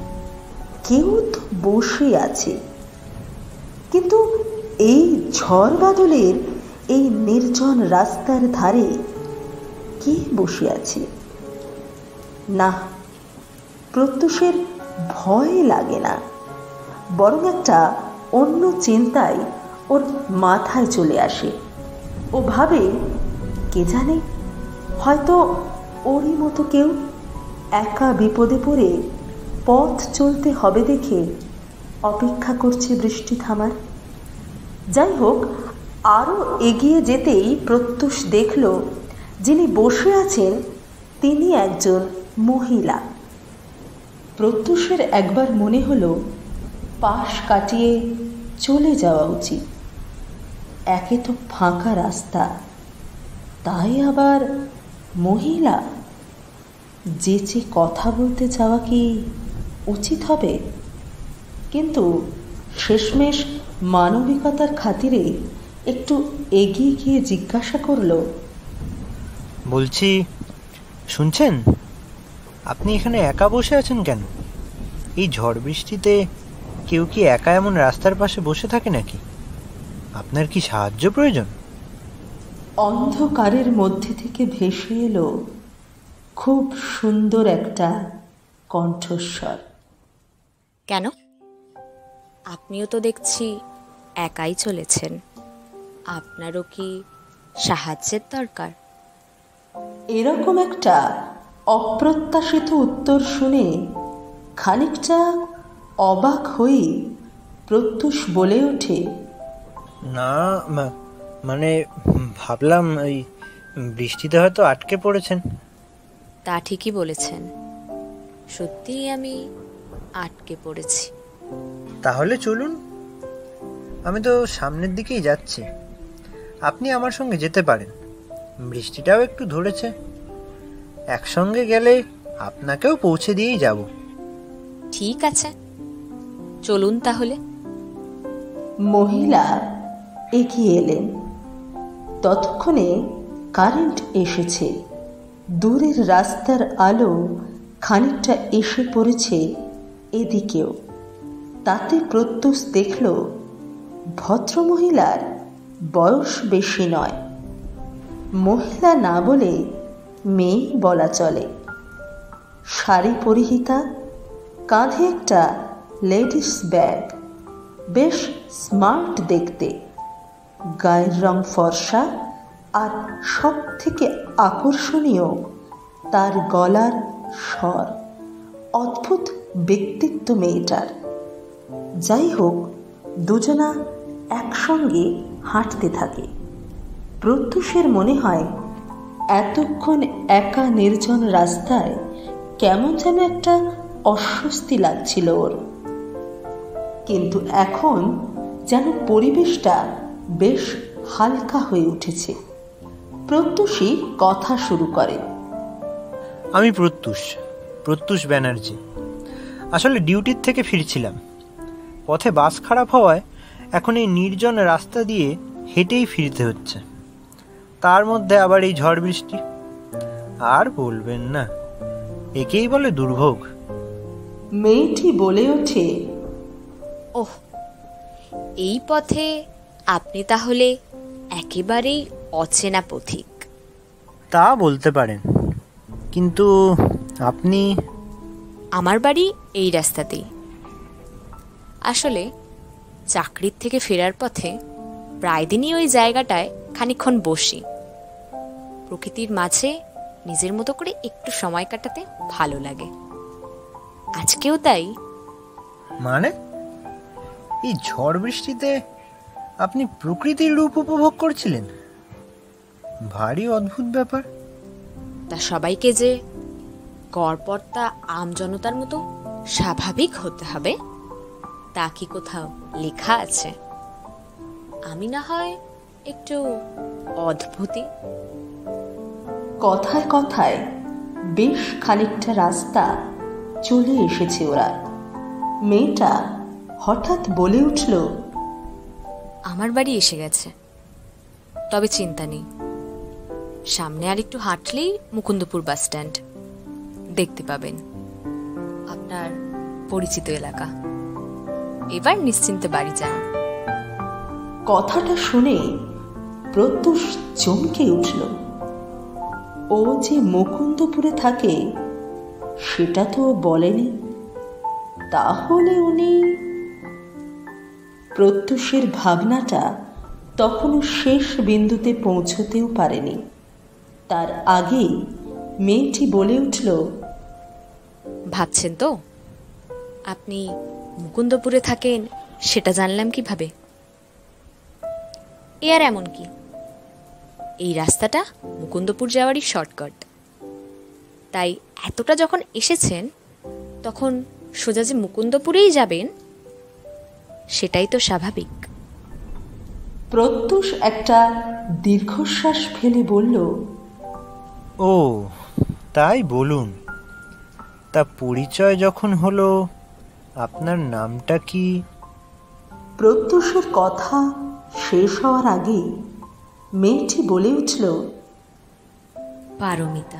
কেউ তো বসে আছে, কিন্তু এই ঝড় বাদলের এই নির্জন রাস্তার ধারে কে বসে আছে? না, প্রত্যুষের ভয় লাগে না, বরং একটা অন্য চিন্তায় ওর মাথায় চলে আসে। ও ভাবে, কে জানে, হয়তো ওরই মতো কেউ একা বিপদে পড়ে পথ চলতে হবে দেখে অপেক্ষা করছে বৃষ্টি থামার। যাই হোক, আরও এগিয়ে যেতেই প্রত্যুষ দেখল যিনি বসে আছেন তিনি একজন মহিলা। প্রত্যুষের একবার মনে হলো পাশ কাটিয়ে চলে যাওয়া উচিত। একে তো ফাঁকা রাস্তা, তাই আবার মহিলা, যেচে কথা বলতে যাওয়া কি উচিত হবে? কিন্তু শেষমেশ মানবিকতার খাতিরে একটু এগিয়ে গিয়ে জিজ্ঞাসা করল, বলছি, শুনছেন, আপনি এখানে একা বসে আছেন কেন? এই ঝড় বৃষ্টিতে কেউ কি একা এমন রাস্তার পাশে বসে থাকে নাকি? আপনার কি সাহায্য প্রয়োজন? অন্ধকারের মধ্যে থেকে ভেসে এলো খুব সুন্দর একটা কণ্ঠস্বর। কেন? আপনিও তো দেখছি একাই চলেছেন, আপনারও কি সাহায্যের দরকার? এরকম একটা অপ্রত্যাশিত উত্তর শুনে খানিকটা অবাক হয়ে প্রত্যুষ বলে ওঠে, না, মানে ভাবলাম এই বৃষ্টিতে হয়তো আটকে পড়েছেন। তা ঠিকই বলেছেন, সত্যিই আমি আটকে পড়েছি। তাহলে চলুন, আমি তো সামনের দিকেই যাচ্ছি, আপনি আমার সঙ্গে যেতে পারেন। বৃষ্টিটাও একটু ধরেছে, একসঙ্গে গেলে আপনাকেও পৌঁছে দিয়েই যাব। ঠিক আছে, চলুন তাহলে। মহিলা এগিয়ে এলেন। ততক্ষণে কারেন্ট এসেছে, দূরের রাস্তার আলো খানিকটা এসে পড়েছে এদিকেও। তাতে প্রত্যুষ দেখল ভদ্রমহিলার বয়স বেশি নয়, মহিলা না বলে মেয়ে বলা চলে। শাড়ি পরিহিতা, কাঁধে একটা লেডিস ব্যাগ, বেশ স্মার্ট দেখতে, গায়ের রং ফর্সা, আর সব থেকে আকর্ষণীয় তার গলার স্বর। অদ্ভুত ব্যক্তিত্ব মেয়েটার। যাই হোক, দুজনা একসঙ্গে হাঁটতে থাকে। প্রত্যুষের মনে হয় এতক্ষণ একা নির্জন রাস্তায় কেমন যেন একটা অস্বস্তি লাগছিল ওর, কিন্তু এখন যেন পরিবেশটা বেশ হালকা হয়ে উঠেছে। প্রত্যুষই কথা শুরু করে, আমি প্রত্যুষ প্রত্যুষ ব্যানার্জি। আসলে ডিউটির থেকে ফিরছিলাম, পথে বাস খারাপ হওয়ায় এখন এই নির্জন রাস্তা দিয়ে হেঁটেই ফিরতে হচ্ছে, তার মধ্যে আবার এই ঝড় বৃষ্টি। আর বলবেন না, একেই বলে দুর্ভোগ। মেয়েটি বলে ওঠে, ওহ, এই পথে আপনি তাহলে একেবারেই অচেনা পথিক। তা বলতে পারেন, কিন্তু আপনি? আমার বাড়ি এই রাস্তাতেই। আসলে চাকরির থেকে ফেরার পথে প্রায় দিনই ওই জায়গাটায় খানিকক্ষণ বসি। প্রকৃতির মাঝে নিজের মতো করে একটু সময় কাটাতে ভালো লাগে। আজকেও তাই। মানে এই ঝড় বৃষ্টিতে আপনি প্রকৃতির রূপ উপভোগ করছিলেন? ভারী অদ্ভুত ব্যাপার। তা সবাইকে যে গড়পড়তা আমজনতার মতো স্বাভাবিক হতে হবে তা কি কোথাও লেখা আছে? আমি না হয় একটু অদ্ভুতই। কথায় কথায় বেশ খানিকটা রাস্তা চলে এসেছে ওরা। মেয়েটা হঠাৎ বলে উঠল, আমার বাড়ি এসে গেছে, তবে চিন্তা নেই, সামনে আর একটু হাঁটলেই মুকুন্দপুর বাস স্ট্যান্ড দেখতে পাবেন, আপনার পরিচিত এলাকা। এবার নিশ্চিন্তে বাড়ি যান। কথাটা শুনে প্রত্যুষ চমকে উঠল। ও যে মুকুন্দপুরে থাকে সেটা তো বলেনি। তাহলে উনি... প্রত্যুষের ভাবনাটা তখনও শেষ বিন্দুতে পৌঁছতেও পারেনি। তার আগেই মেয়েটি বলে উঠল, ভাবছেন তো আপনি মুকুন্দপুরে থাকেন, সেটা জানলাম কিভাবে? এ আর এমন কি, এই রাস্তাটা মুকুন্দপুর যাওয়ারই শর্টকাট। তাই এতটা যখন এসেছেন তখন সোজা যে মুকুন্দপুরেই যাবেন সেটাই তো স্বাভাবিক। প্রত্যুষ একটা দীর্ঘশ্বাস ফেলে বলল, ও তাই বলুন। তা পরিচয় যখন হলো, আপনার নামটা কি? প্রত্যুষের কথা শেষ হওয়ার আগে মেয়েটি বলে উঠল, পারমিতা।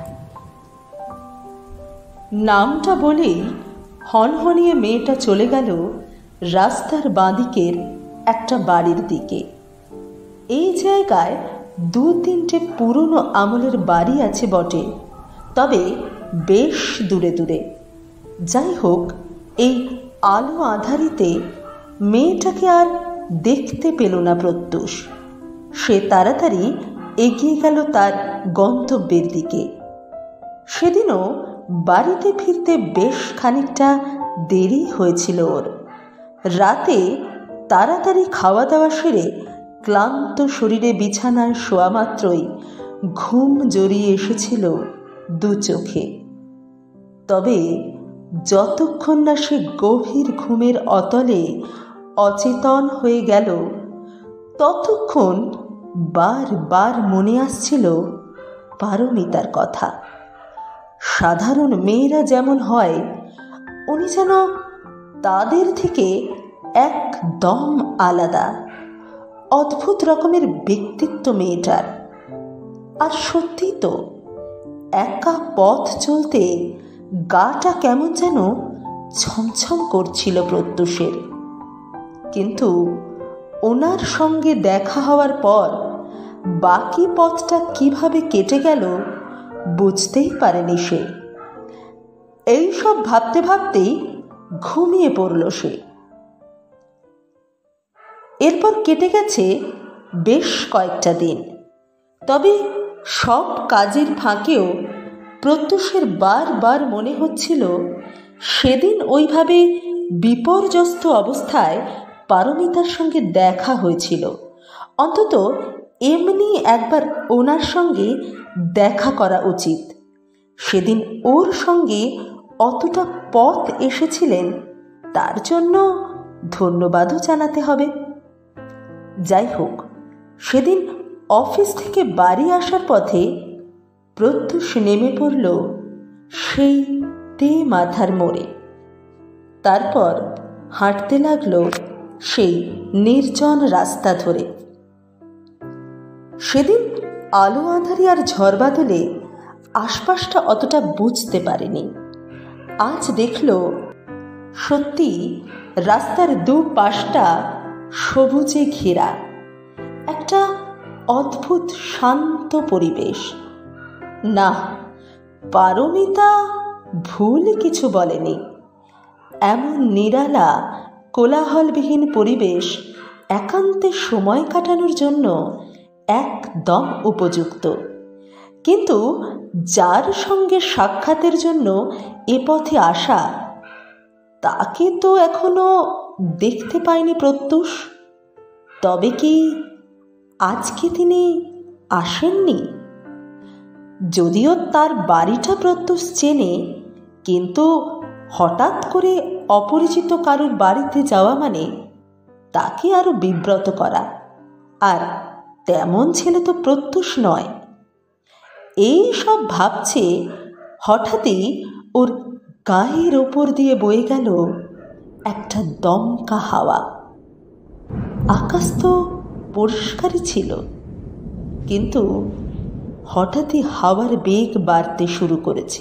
নামটা বলেই হনহনিয়ে মেয়েটা চলে গেল রাস্তার বাঁদিকের একটা বাড়ির দিকে। এই জায়গায় দু তিনটে পুরনো আমলের বাড়ি আছে বটে, তবে বেশ দূরে দূরে। যাই হোক, এই আলো আঁধারিতে মেয়েটাকে আর দেখতে পেল না প্রত্যুষ। সে তাড়াতাড়ি এগিয়ে গেল তার গন্তব্যের দিকে। সেদিনও বাড়িতে ফিরতে বেশ খানিকটা দেরি হয়েছিল ওর। রাতে তাড়াতাড়ি খাওয়া দাওয়া সেরে ক্লান্ত শরীরে বিছানায় শোয়া মাত্রই ঘুম জড়িয়ে এসেছিল দু চোখে। তবে যতক্ষণ না সে গভীর ঘুমের অতলে অচেতন হয়ে গেল, ততক্ষণ বারবার মনে আসছিল পারমিতার কথা। সাধারণ মেয়েরা যেমন হয়, উনি যেন তাদের থেকে একদম আলাদা। অদ্ভুত রকমের ব্যক্তিত্ব মেয়েটার। আর সত্যি তো, একা পথ চলতে গাটা কেমন যেন ছমছম করছিল প্রত্যুষের। কিন্তু ওনার সঙ্গে দেখা হওয়ার পর বাকি পথটা কিভাবে কেটে গেল বুঝতেই পারেনি সে। এইসব ভাবতে ভাবতেই ঘুমিয়ে পড়ল সে। এরপর কেটে গেছে বেশ কয়েকটা দিন। তবে সব কাজের ফাঁকেও প্রত্যুষের বারবার মনে হচ্ছিল সেদিন ওইভাবে বিপর্যস্ত অবস্থায় পারমিতার সঙ্গে দেখা হয়েছিল। অন্তত এমনি একবার ওনার সঙ্গে দেখা করা উচিত। সেদিন ওর সঙ্গে অতটা পথ এসেছিলেন, তার জন্য ধন্যবাদও জানাতে হবে। যাই হোক, সেদিন অফিস থেকে বাড়ি আসার পথে প্রত্যুষ নেমে পড়ল সেই তে মাথার মোড়ে। তারপর হাঁটতে লাগলো সেই নির্জন রাস্তা ধরে। সেদিন আলো আঁধারি আর ঝড় বাদলে আশপাশটা অতটা বুঝতে পারেনি। আজ দেখল সত্যি রাস্তার দু পাশটা সবুজে ঘেরা একটা অদ্ভুত শান্ত পরিবেশ। না, পারমিতা ভুল কিছু বলেনি। এমন নিরালা কোলাহলবিহীন পরিবেশ একান্তে সময় কাটানোর জন্য একদম উপযুক্ত। কিন্তু যার সঙ্গে সাক্ষাতের জন্য এ পথে আসা, তাকে তো এখনো দেখতে পায়নি প্রত্যুষ। তবে কি আজকে তিনি আসেননি? যদিও তার বাড়িটা প্রত্যুষ চেনে, কিন্তু হঠাৎ করে অপরিচিত কারুর বাড়িতে যাওয়া মানে তাকে আরো বিব্রত করা। আর তেমন ছেলে তো প্রত্যুষ নয়। এই সব ভাবছে, হঠাৎই ওর গায়ের ওপর দিয়ে বয়ে গেল একটা দমকা হাওয়া। আকাশ তো পরিষ্কারই ছিল, কিন্তু হঠাৎই হাওয়ার বেগ বাড়তে শুরু করেছে।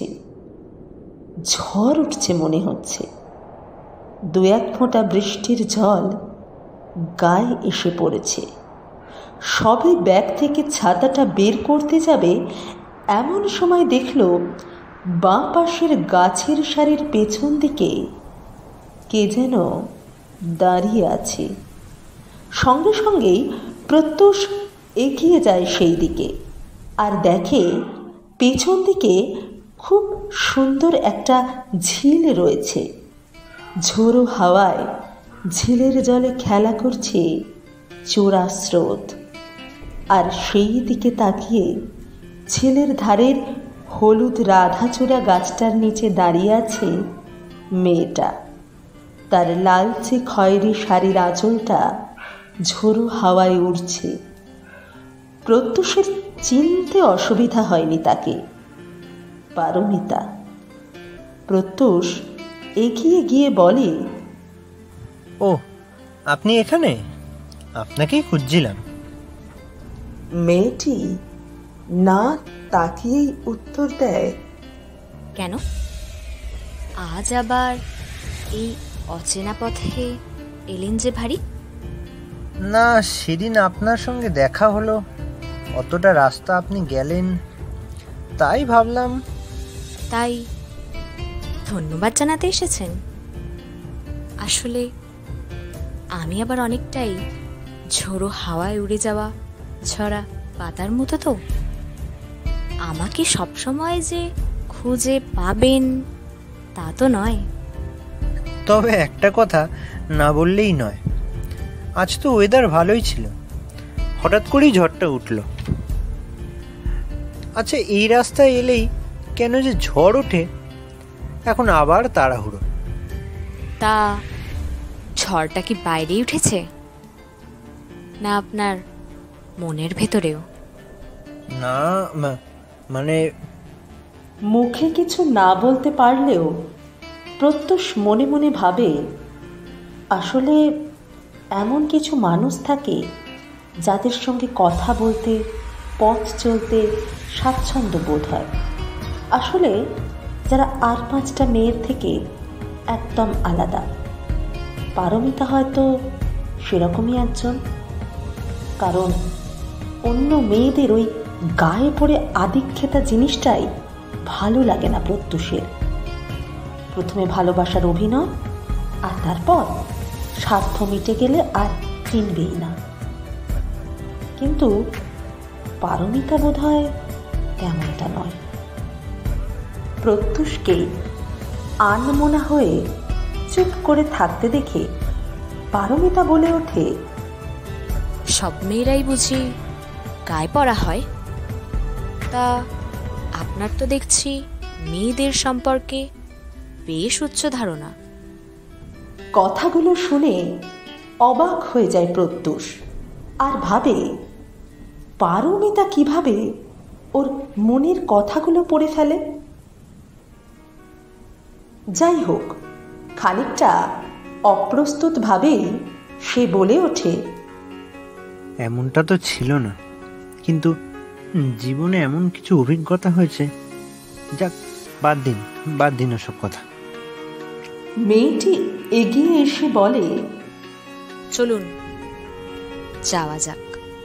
ঝড় উঠছে মনে হচ্ছে। দু এক ফোঁটা বৃষ্টির জল গায়ে এসে পড়েছে। সবে ব্যাগ থেকে ছাতাটা বের করতে যাবে, এমন সময় দেখল বাঁ পাশের গাছের সারির পেছন দিকে কে যেন দাঁড়িয়ে আছে। সঙ্গে সঙ্গেই প্রত্যুষ এগিয়ে যায় সেই দিকে, আর দেখে পেছন দিকে খুব সুন্দর একটা ঝিল রয়েছে। ঝোড়ো হাওয়ায় ঝিলের জলে খেলা করছে চোরা স্রোত। আর সেই দিকে তাকিয়ে ঝিলের ধারের হলুদ রাধাচূড়া গাছটার নিচে দাঁড়িয়ে আছে মেয়েটা। তার লালচে খয়েরি শাড়ির আঁচলটা ঝোড়ো হাওয়ায় উড়ছে। প্রত্যুষের চিনতে অসুবিধা হয়নি তাকে। পারমিতা। প্রত্যুষ এগিয়ে গিয়ে বলে, ও আপনি এখানে? আপনাকেই খুঁজছিলাম। মেয়েটি না তাকিয়েই উত্তর দেয়, কেন আজ আবার এই অচেনা পথে এলেন যে ভারী? না, সেদিন আপনার সঙ্গে দেখা হলো, অতটা রাস্তা আপনি গেলেন, তাই ভাবলাম। তাই ধন্যবাদ জানাতে এসেছেন? আসলে আমি আবার অনেকটাই ঝোড়ো হাওয়ায় উড়ে যাওয়া ছড়া পাতার মতো, তো আমাকে সবসময় যে খুঁজে পাবেন তা তো নয়। তবে একটা কথা না বললেই নয়, আজ তো ওয়েদার ভালোই ছিল, হঠাৎ করেই ঝড়টা উঠল। আচ্ছা, এই রাস্তায় এলেই কেন যে ঝড় ওঠে, এখন আবার তাড়াহুড়ো। তা ঝড়টা কি বাইরেই উঠেছে, না আপনার মনের ভেতরেও? না মানে মুখে কিছু না বলতে পারলেও প্রত্যুষ মনে মনে ভাবে, আসলে এমন কিছু মানুষ থাকে যাদের সঙ্গে কথা বলতে, পথ চলতে স্বাচ্ছন্দ্য বোধ হয়। আসলে যারা আর পাঁচটা মেয়ের থেকে একদম আলাদা। পারমিতা হয়তো সেরকমই একজন। কারণ অন্য মেয়েদের ওই গায়ে পড়ে আদিক্ষেতা জিনিসটাই ভালো লাগে না প্রত্যুষের। প্রথমে ভালোবাসার অভিনয়, আর তারপর স্বার্থ মিটে গেলে আর কিনবেই না। কিন্তু পারমিতা বোধ হয় তেমনটা নয়। প্রত্যুষকে আনমনা হয়ে চুপ করে থাকতে দেখে পারমিতা বলে ওঠে, সব মেয়েরাই বুঝি গায়ে পড়া হয়? তা আপনার তো দেখছি মেয়েদের সম্পর্কে বেশ উচ্চ ধারণা। কথাগুলো শুনে অবাক হয়ে যায় প্রত্যুষ, আর ভাবে পারমিতা কিভাবে ওর মনের কথাগুলো পড়ে ফেলে। যাই হোক, খানিকটা অপ্রস্তুত ভাবেই সে বলে ওঠে, এমনটা তো ছিল না, কিন্তু জীবনে এমন কিছু অভিজ্ঞতা হয়েছে, যাক বাদ দিন বাদ দিন ওসব কথা। মেয়েটি এগিয়ে এসে বলে, চলুন যাওয়া যাক।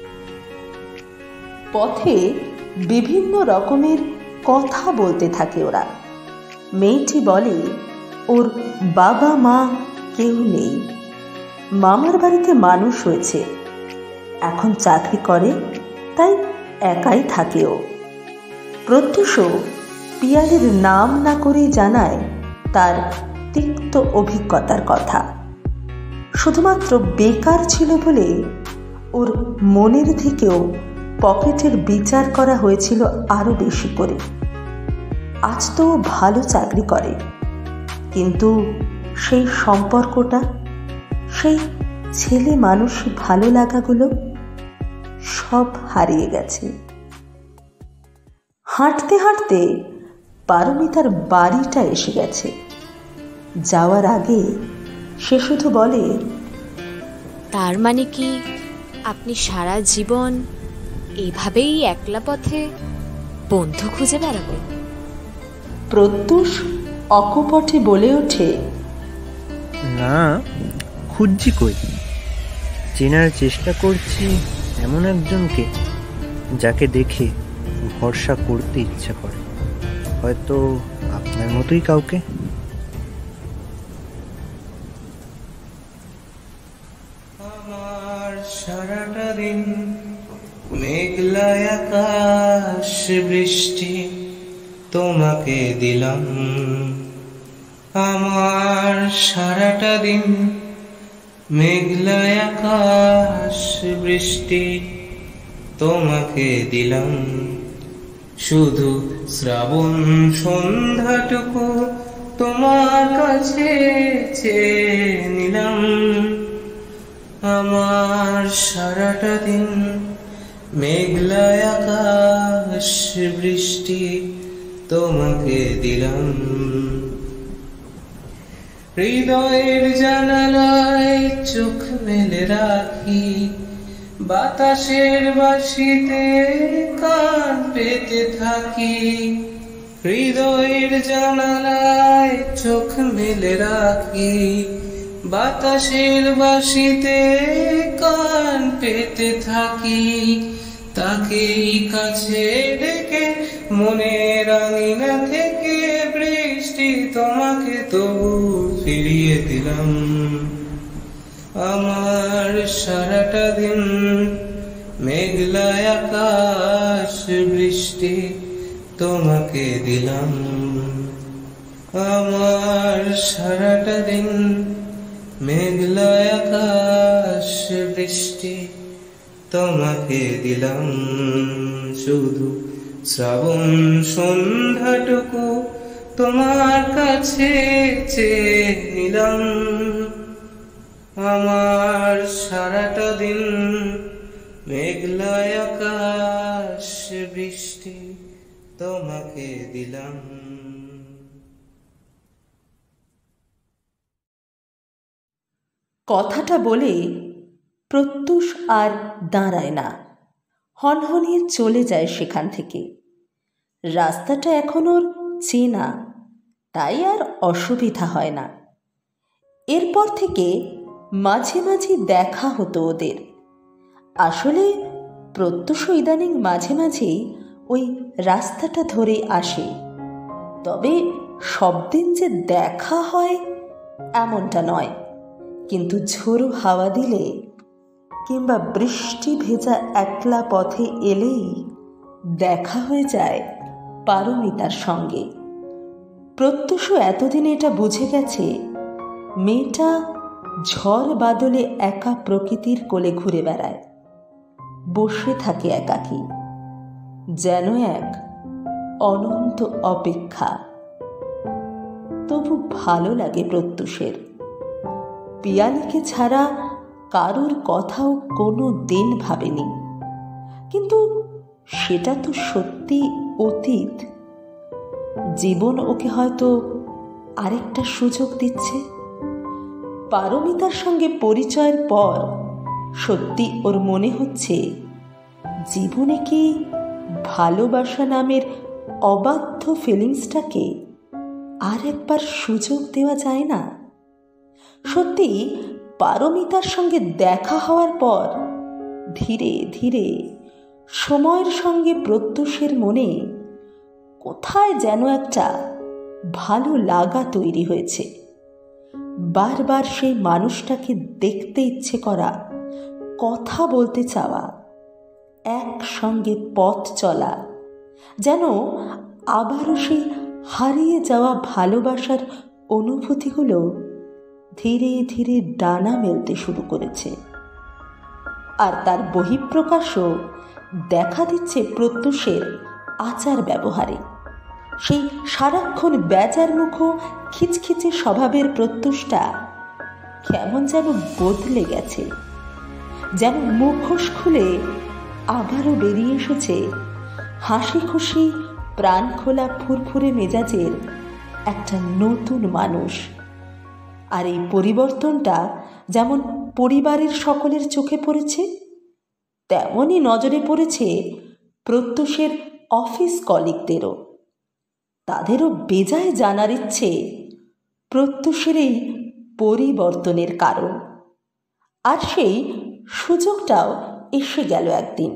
পথে বিভিন্ন রকমের কথা বলতে থাকে ওরা। মেয়েটি বলে ওর বাবা মা কেউ নেই, মামার বাড়িতে মানুষ হয়েছে, এখন চাকরি করে, তাই একাই থাকে ও। প্রত্যুষও পিয়ালির নাম না করেই জানায় তার তিক্ত অভিজ্ঞতার কথা। শুধুমাত্র বেকার ছিল বলে ওর মনের থেকেও পকেটের বিচার করা হয়েছিল আরো বেশি করে। আজ তো ভালো চাকরি করে, কিন্তু সেই সম্পর্কটা, সেই ছেলে মানুষ ভালো লাগাগুলো সব হারিয়ে গেছে। হাঁটতে হাঁটতে পারমিতার বাড়িটা এসে গেছে। যাওয়ার আগে সে শুধু বলে, তার মানে কি আপনি সারা জীবন এইভাবেই একলা পথে বন্ধু খুঁজে বেড়াবেন? প্রত্যুষ অকপটে বলে ওঠে, না, খুঁজছি কই, চেনার চেষ্টা করছি এমন একজনকে যাকে দেখে ভরসা করতে ইচ্ছা করে, হয়তো আপনার মতোই কাউকে। আমার সারাটা দিন মেঘলা আকাশ বৃষ্টি তোমাকে দিলাম, আমার সারাটা দিন মেঘলা আকাশ বৃষ্টি তোমাকে দিলাম, শুধু শ্রাবণ সন্ধ্যাটুকু তোমার কাছে চেয়ে নিলাম। আমার সারাটা দিন মেঘলা আকাশ বৃষ্টি তোমাকে দিলাম, হৃদয়ের জানালায় চোখ মেলে রাখি, বাতাসের বাঁশিতে কান পেতে থাকি, হৃদয়ের জানালায় চোখ মেলে রাখি, বাতাসের বাঁশিতে কান পেতে থাকি, তাকেই কাছে ডেকে মনের আঙিনা থেকে বৃষ্টি তোমাকে তবু ফিরিয়ে দিলাম। আমার সারাটা দিন মেঘলা আকাশ বৃষ্টি তোমাকে দিলাম, আমার সারাটা দিন মেঘলা আকাশ বৃষ্টি তোমাকে দিলাম, শুধু শ্রাবণ সন্ধ্যাটুকু তোমার কাছে চেয়ে নিলাম। আমার সারাটা দিন মেঘলা আকাশ বৃষ্টি তোমাকে দিলাম। কথাটা বলে প্রত্যুষ আর দাঁড়ায় না, হনহনিয়ে চলে যায় সেখান থেকে। রাস্তাটা এখন ওর চেনা, তাই আর অসুবিধা হয় না। এরপর থেকে মাঝে মাঝে দেখা হতো ওদের। আসলে প্রত্যুষ ইদানিং মাঝে মাঝেই ওই রাস্তাটা ধরে আসে, তবে সব দিন যে দেখা হয় এমনটা নয়। কিন্তু ঝোড়ো হাওয়া দিলে কিংবা বৃষ্টি ভেজা একলা পথে এলেই দেখা হয়ে যায় পারমিতার সঙ্গে। প্রত্যুষ এতদিনে এটা বুঝে গেছে, মেয়েটা ঝড় বাদলে একা প্রকৃতির কোলে ঘুরে বেড়ায়, বসে থাকে একাকী, যেন এক অনন্ত অপেক্ষা। তবু ভালো লাগে প্রত্যুষের। পিয়ালিকে ছাড়া কারোর কথাও কোনো দিন ভাবেনি, কিন্তু সেটা তো সত্যি অতীত। জীবন ওকে হয়তো আরেকটা সুযোগ দিচ্ছে। পারমিতার সঙ্গে পরিচয়ের পর সত্যি ওর মনে হচ্ছে, জীবনে কি ভালোবাসা নামের অবাধ্য ফিলিংসটাকে আর একবার সুযোগ দেওয়া যায় না? সত্যি পারমিতার সঙ্গে দেখা হওয়ার পর ধীরে ধীরে সময়ের সঙ্গে প্রত্যুষের মনে কোথায় যেন একটা ভালো লাগা তৈরি হয়েছে। বারবার সেই মানুষটাকে দেখতে ইচ্ছে করা, কথা বলতে চাওয়া, একসঙ্গে পথ চলা, যেন আবারও সেই হারিয়ে যাওয়া ভালোবাসার অনুভূতিগুলো ধীরে ধীরে ডানা মেলতে শুরু করেছে, আর তার বহিঃপ্রকাশও দেখা দিচ্ছে প্রত্যুষের আচার ব্যবহারে। সেই সারাক্ষণ বেজার মুখো খিচখিচে স্বভাবের প্রত্যুষটা কেমন যেন বদলে গেছে, যেন মুখোশ খুলে আবারও বেরিয়ে এসেছে হাসি খুশি প্রাণ খোলা ফুরফুরে মেজাজের একটা নতুন মানুষ। আর এই পরিবর্তনটা যেমন পরিবারের সকলের চোখে পড়েছে, তেমনই নজরে পড়েছে প্রত্যুষের অফিস কলিগদেরও। তাদেরও বেজায় জানার ইচ্ছে প্রত্যুষের এই পরিবর্তনের কারণ, আর সেই সুযোগটাও এসে গেল একদিন।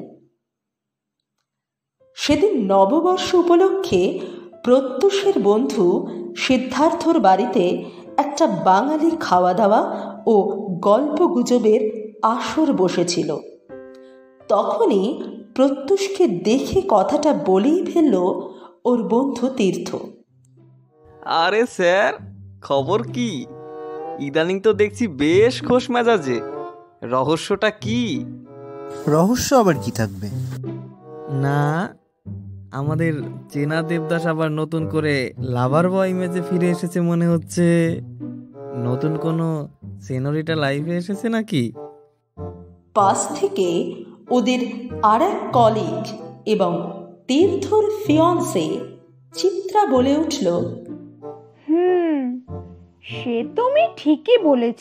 সেদিন নববর্ষ উপলক্ষে প্রত্যুষের বন্ধু সিদ্ধার্থর বাড়িতে একটা বাঙালি খাওয়া দাওয়া ও গল্প গুজবের আসর বসেছিল। তখনই প্রত্যুষকে দেখে কথাটা বলেই ফেলল ওর বন্ধু তীর্থ। আরে স্যার, খবর কি? ইদানিং তো দেখছি বেশ খোশ মেজাজে, রহস্যটা কি? রহস্য আবার কি থাকবে? না, আমাদের চেনা দেবদাস আবার নতুন করে লাভার বয় ইমেজে ফিরে এসেছে মনে হচ্ছে। নতুন কোনো সেনোরিটা লাইফে এসেছে নাকি? পাশ থেকে ওদের আর এক কলিগ এবং তীর্থর ফিয়ন্সে চিত্রা বলে উঠল, হুম, সে তুমি ঠিকই বলেছ।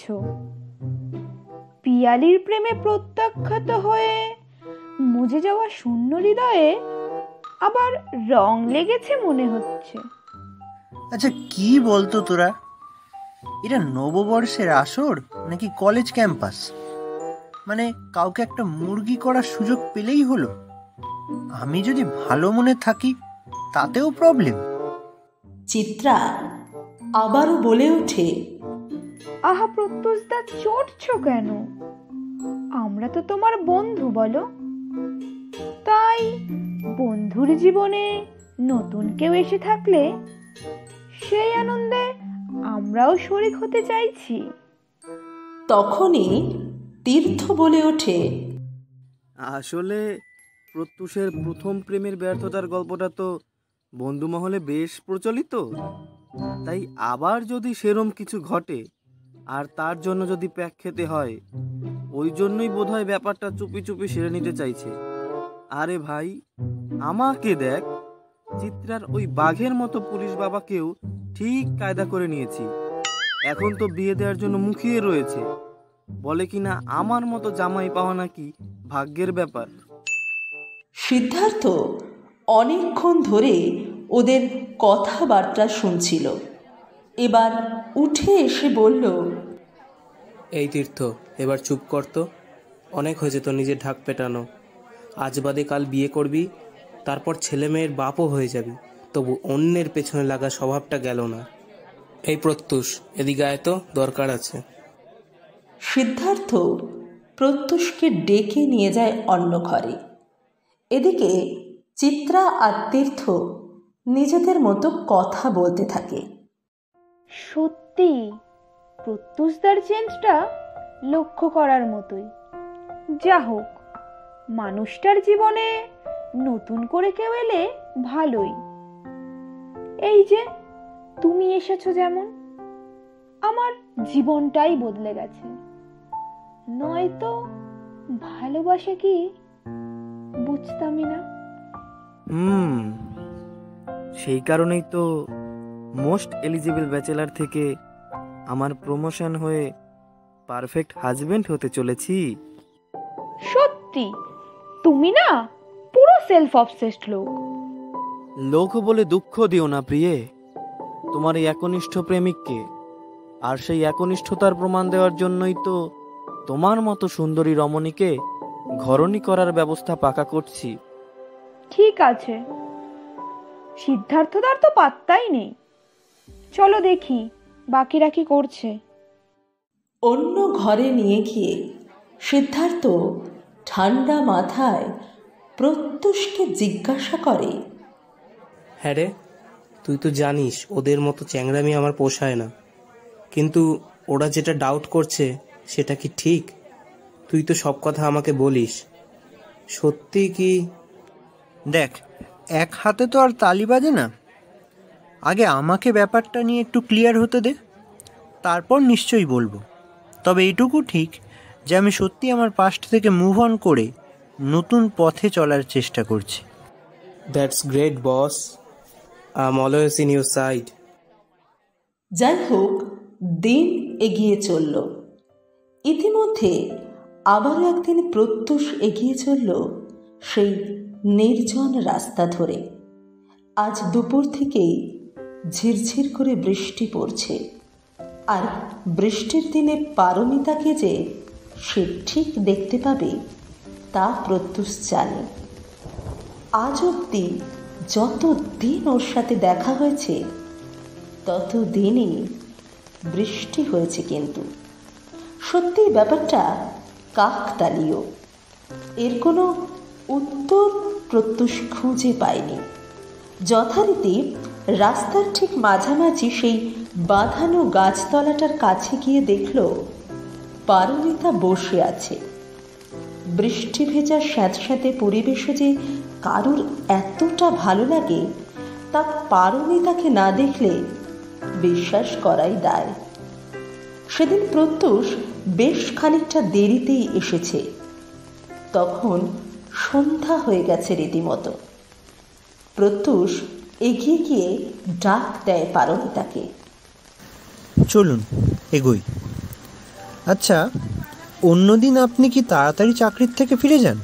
পিয়ালির প্রেমে প্রত্যাখ্যাত হয়ে মুজে যাওয়া শূন্য হৃদয়ে আবার রং লেগেছে মনে হচ্ছে। আচ্ছা কি বলতো তোরা, এটা নববর্ষের আসর নাকি কলেজ ক্যাম্পাস? মানে কাউকে একটা মুরগি করার সুযোগ পেলেই হলো। আমি যদি ভালো মনে থাকি তাতেও প্রবলেম? চিত্রা আবারও বলে ওঠে, আহা প্রত্যুষদা, চটছ কেন? আমরা তো তোমার বন্ধু বলো, তাই বন্ধুর জীবনে নতুন কেউ এসে থাকলে সেই আনন্দে আমরাও শরীক হতে চাইছি। তখনই তীর্থ বলে ওঠে, আসলে প্রত্যুষের প্রথম প্রেমের ব্যর্থতার গল্পটা তো বন্ধু মহলে বেশ প্রচলিত, তাই আবার যদি সেরম কিছু ঘটে আর তার জন্য যদি প্যাক খেতে হয়, ওই জন্যই বোধহয় ব্যাপারটা চুপি চুপি সেরে নিতে চাইছে। আরে ভাই, আমাকে দেখ, চিত্রার ওই বাঘের মতো পুলিশ বাবাকেও ঠিক কায়দা করে নিয়েছি। এখন তো বিয়ে দেওয়ার জন্য মুখিয়ে রয়েছে, বলে কিনা আমার মতো জামাই পাওয়া নাকি ভাগ্যের ব্যাপার। সিদ্ধার্থ অনেকক্ষণ ধরে ওদের কথাবার্তা শুনছিল, এবার উঠে এসে বলল, এই তীর্থ, এবার চুপ কর তো। অনেক হয়েছে তো নিজের ঢাক পেটানো। আজ বাদে কাল বিয়ে করবি, তারপর ছেলে মেয়ের বাপও হয়ে যাবি, তবু অন্যের পেছনে লাগা স্বভাবটা গেল না। এই প্রত্যুষ, এদিকে আয় তো, দরকার আছে। সিদ্ধার্থ প্রত্যুষকে ডেকে নিয়ে যায় অন্য ঘরে। এদিকে চিত্রা আর তীর্থ নিজেদের মতো কথা বলতে থাকে। সত্যি প্রত্যুষদার চেঞ্জটা লক্ষ্য করার মতোই। যা হোক, মানুষটার জীবনে নতুন করে কেউ এলে ভালোই। এই যে তুমি এসেছো, যেমন আমার জীবনটাই বদলে গেছে। নয়তো ভালোবাসা কি বুঝতামই না। হুম, সেই কারণেই তো মোস্ট এলিজিবল ব্যাচেলার থেকে আমার প্রমোশন হয়ে পারফেক্ট হাজবেন্ড হতে চলেছি। সত্যি তুমি না পুরো সেলফ অবসেসড লোক। লোক বলে দুঃখ দিও না প্রিয়ে, তোমার এই একনিষ্ঠ প্রেমিককে। আর সেই একনিষ্ঠতার প্রমাণ দেওয়ার জন্যই তো তোমার মতো সুন্দরী রমণীকে ঘরণী করার ব্যবস্থা পাকা করছি। ঠিক আছে, সিদ্ধার্থদার তো পাত্তাই নেই। চলো দেখি বাকিরা কি করছে। অন্য ঘরে নিয়ে গিয়ে সিদ্ধার্থ ঠান্ডা মাথায় প্রত্যুষকে জিজ্ঞাসা করে, হ্যাঁ রে, তুই তো জানিস ওদের মতো চ্যাংড়ামি আমার পোষায় না, কিন্তু ওরা যেটা ডাউট করছে সেটা কি ঠিক? তুই তো সব কথা আমাকে বলিস, সত্যি কি? দেখ, এক হাতে তো আর তালি বাজে না। আগে আমাকে ব্যাপারটা নিয়ে একটু ক্লিয়ার হতে দে, তারপর নিশ্চয়ই বলবো। তবে এটুকু ঠিক যে আমি সত্যি আমার পাস্ট থেকে মুভ অন করে নতুন পথে চলার চেষ্টা করছি। That's great boss, I am always in your side. যাই হোক, দিন এগিয়ে চলল। ইতিমধ্যে আবারও একদিন প্রত্যুষ এগিয়ে চলল সেই নির্জন রাস্তা ধরে। আজ দুপুর থেকেই ঝিরঝির করে বৃষ্টি পড়ছে, আর বৃষ্টির দিনে পারমিতাকে যে সে ঠিক দেখতে পাবে তা প্রত্যুষ জানে। আজ অবধি যত দিন ওর সাথে দেখা হয়েছে তত দিনই বৃষ্টি হয়েছে, কিন্তু সত্যি ব্যাপারটা কাকতালীয়। এর কোনো উত্তর প্রত্যুষ খুঁজে পায়নি। যথারীতি রাস্তার ঠিক মাঝামাঝি সেই বাঁধানো গাছতলাটার কাছে গিয়ে দেখল পারমিতা বসে আছে। বৃষ্টি ভেজা স্যাঁতস্যাঁতে পরিবেশে যে কারুর এতটা ভালো লাগে তা পারমিতাকে না দেখলে বিশ্বাস করাই দায়। সেদিন প্রত্যুষ বেশ খানিকটা দেরিতেই এসেছে। তখন সন্ধ্যা হয়ে গেছে রীতিমতো। প্রত্যুষ এগিয়ে গিয়ে ডাক দেয় পারমিতাকে। চলুন এগোই। আচ্ছা, অন্যদিন আপনি কি তাড়াতাড়ি চাকরির থেকে ফিরে যান?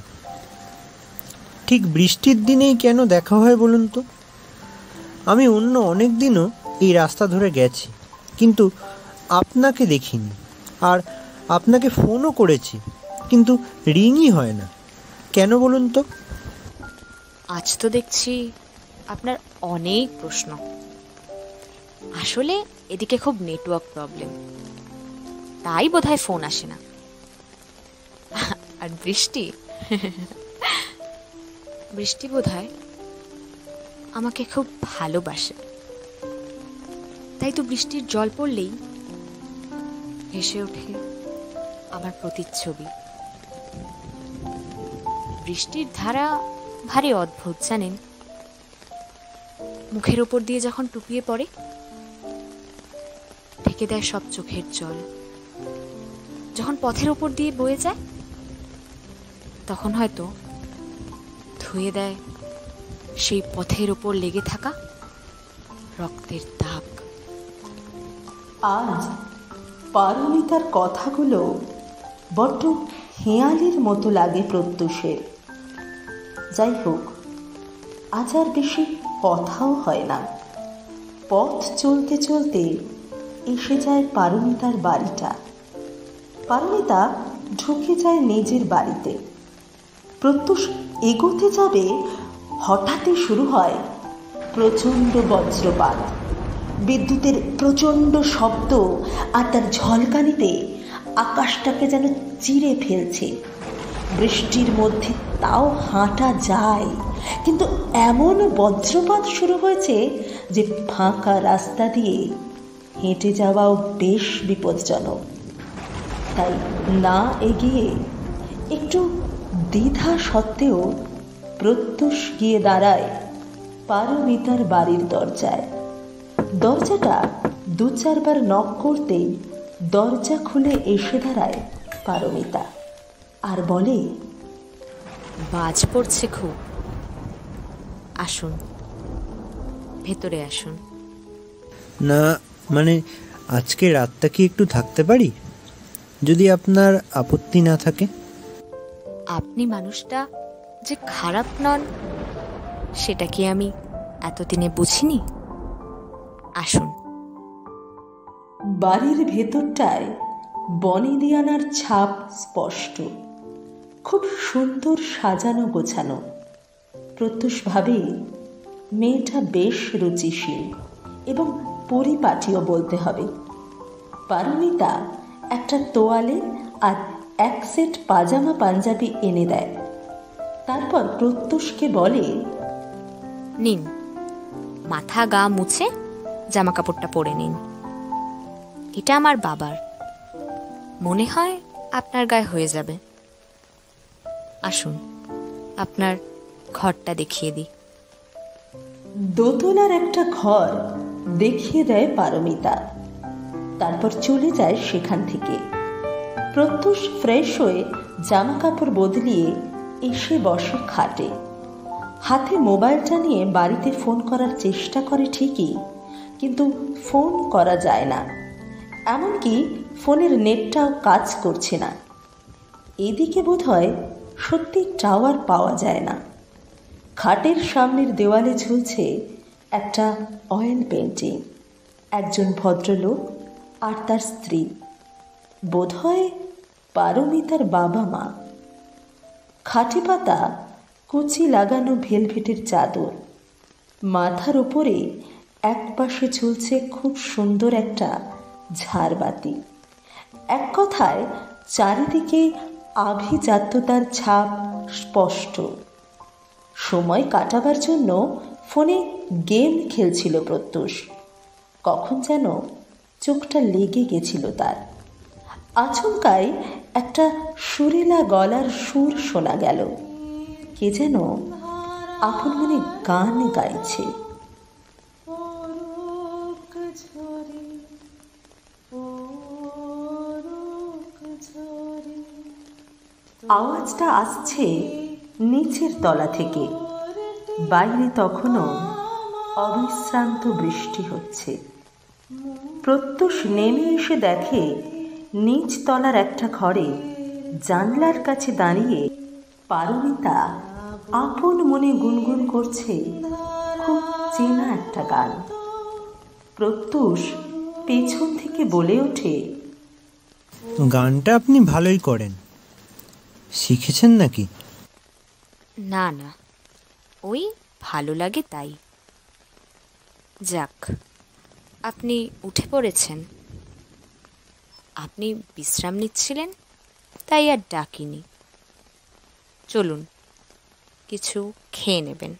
ঠিক বৃষ্টির দিনেই কেন দেখা হয় বলুন তো? আমি অন্য অনেক দিনও এই রাস্তা ধরে গেছি, কিন্তু আপনাকে দেখিনি। আর আপনাকে ফোনও করেছি, কিন্তু রিংই হয় না। কেন বলুন তো? আজ তো দেখছি আপনার অনেক প্রশ্ন। আসলে এদিকে খুব নেটওয়ার্ক প্রবলেম, তাই বোধহয় ফোন আসে না। আর বৃষ্টি বৃষ্টি বোধহয় আমাকে খুব ভালোবাসে, তাই তো বৃষ্টির জল পড়লেই ভেসে ওঠে আমার প্রতিচ্ছবি। বৃষ্টির ধারা ভারী অদ্ভুত, জানেন। মুখের ওপর দিয়ে যখন টুপিয়ে পড়ে ঢেকে দেয় সব চোখের জল। যখন পথের ওপর দিয়ে বয়ে যায় তখন হয়তো ধুয়ে দেয় সেই পথের ওপর লেগে থাকা রক্তের দাগ। আজ পারমিতার কথাগুলো বড্ড হেঁয়ালির মতো লাগে প্রত্যুষের। যাই হোক, আজ আর বেশি কথাও হয় না। পথ চলতে চলতে এসে যায় পারমিতার বাড়িটা। পারমিতা ঢুকে যায় নিজের বাড়িতে। প্রত্যুষ এগোতে যাবে, হঠাৎই শুরু হয় প্রচণ্ড বজ্রপাত। বিদ্যুতের প্রচণ্ড শব্দ আর তার ঝলকানিতে আকাশটাকে যেন চিরে ফেলছে। বৃষ্টির মধ্যে তাও হাঁটা যায়, কিন্তু এমন বজ্রপাত শুরু হয়েছে যে ফাঁকা রাস্তা দিয়ে হেঁটে যাওয়াও বেশ বিপজ্জনক। তাই না এগিয়ে একটু দ্বিধা সত্ত্বেও প্রত্যুষ গিয়ে দাঁড়ায় পারমিতার বাড়ির দরজায়। দরজাটা দু চারবার নক করতেই দরজা খুলে এসে দাঁড়ায় পারমিতা আর বলে, বাজ পড়ছে খুব, আসুন ভেতরে আসুন। না মানে, আজকে রাতটা কি একটু থাকতে পারি, যদি আপনার আপত্তি না থাকে? আপনি মানুষটা যে খারাপ নন সেটা কি আমি এতদিনে বুঝিনি? আসুন। বাড়ির ভেতরটায় বনেদিয়ানার ছাপ স্পষ্ট। খুব সুন্দর সাজানো গোছানো। প্রত্যুষ ভাবে মেয়েটা বেশ রুচিশীল এবং পরিপাটিও বলতে হবে। পারমিতা একটা তোয়ালে আর এক সেট পাজামা পাঞ্জাবি এনে দেয়। তারপর প্রত্যুষকে বলে, নিন, মাথা গা মুছে জামা কাপড়টা পরে নিন। এটা আমার বাবার, মনে হয় আপনার গায়ে হয়ে যাবে। আসুন, আপনার ঘরটা দেখিয়ে দিই। দোতলার একটা ঘর দেখিয়ে দেয় পারমিতা, তারপর চলে যায় সেখান থেকে। প্রত্যুষ ফ্রেশ হয়ে জামা কাপড় বদলিয়ে এসে বসে খাটে। হাতে মোবাইলটা নিয়ে বাড়িতে ফোন করার চেষ্টা করে ঠিকই, কিন্তু ফোন করা যায় না। এমনকি ফোনের নেটটাও কাজ করছে না। এদিকে বোধ হয় সত্যি টাওয়ার পাওয়া যায় না। খাটের সামনের দেওয়ালে ঝুলছে একটা অয়েল পেন্টিং, একজন ভদ্রলোক আর তার স্ত্রী, বোধহয় পারমিতার বাবা মা। খাটে পাতা কুচি লাগানো ভেলভেটের চাদর, মাথার উপরে এক পাশে ঝুলছে খুব সুন্দর একটা ঝাড়বাতি। এক কথায় চারিদিকে আভিজাত্যতার ছাপ স্পষ্ট। সময় কাটাবার জন্য ফোনে গেম খেলছিল প্রত্যুষ। কখন যেন চোখটা লেগে গেছিল তার। আচমকাই একটা সুরেলা গলার সুর শোনা গেল। কে যেন আপন মনে গান গাইছে। আওয়াজটা আসছে নিচের তলা থেকে। বাইরে তখনও অবিশ্রান্ত বৃষ্টি হচ্ছে। প্রত্যুষ নেমে এসে দেখে নিচ তলার একটা ঘরে জানলার কাছে দাঁড়িয়ে পারমিতা আপন মনে গুনগুন করছে খুব চেনা একটা গান। প্রত্যুষ পেছন থেকে বলে ওঠে, গানটা আপনি ভালোই করেন, শিখেছেন নাকি? না না, ওই ভালো লাগে তাই। যাক, আপনি উঠে পড়েছেন। আপনি বিশ্রাম নিচ্ছিলেন তাই আর ডাকিনি। চলুন, কিছু খেয়ে নেবেন।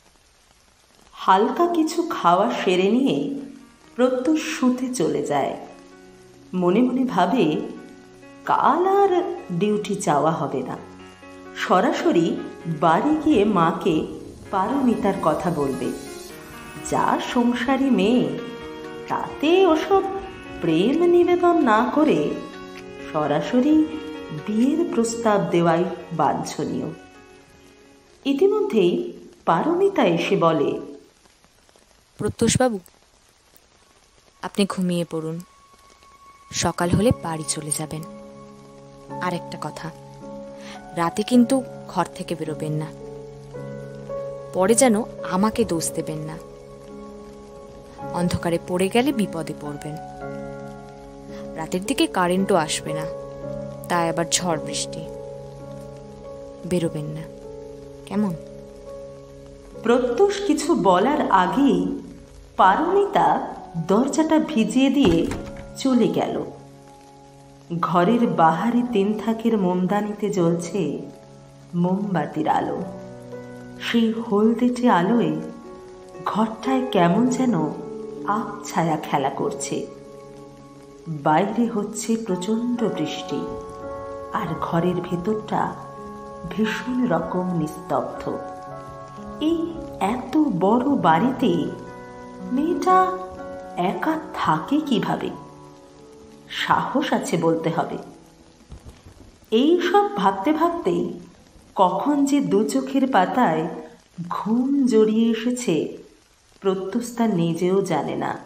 হালকা কিছু খাওয়া সেরে নিয়ে প্রত্যুষ শুতে চলে যায়। মনে মনে ভাবে, কাল আর ডিউটি যাওয়া হবে না, সরাসরি বাড়ি গিয়ে মাকে পারমিতার কথা বলবে। যা সংসারী মেয়ে, তাতে ওসব প্রেম নিবেদন না করে সরাসরি বিয়ের প্রস্তাব দেওয়াই বাঞ্ছনীয়। ইতিমধ্যেই পারমিতা এসে বলে, প্রত্যুষবাবু, আপনি ঘুমিয়ে পড়ুন, সকাল হলে বাড়ি চলে যাবেন। আর একটা কথা, রাতে কিন্তু ঘর থেকে বেরোবেন না, পরে যেন আমাকে দোষ দেবেন না। অন্ধকারে পড়ে গেলে বিপদে পড়বেন। রাতের দিকে কারেন্টও আসবে না, তাই আবার ঝড় বৃষ্টি। বেরোবেন না, কেমন? প্রত্যুষ কিছু বলার আগেই পারমিতা দরজাটা ভিজিয়ে দিয়ে চলে গেল। ঘরের বাহারি তিন থাকের মোমদানিতে জ্বলছে মোমবাতির আলো। সেই হলদেটে আলোয় ঘরটায় কেমন যেন আপ ছায়া খেলা করছে। বাইরে হচ্ছে প্রচণ্ড বৃষ্টি, আর ঘরের ভেতরটা ভীষণ রকম নিস্তব্ধ। এই এত বড় বাড়িতে মেয়েটা একা থাকে কিভাবে? সাহস আছে বলতে হবে। এই সব ভাবতে ভাবতেই কখন যে দু চোখের পাতায় ঘুম জড়িয়ে এসেছে প্রত্যুষ তা নিজেও জানে না।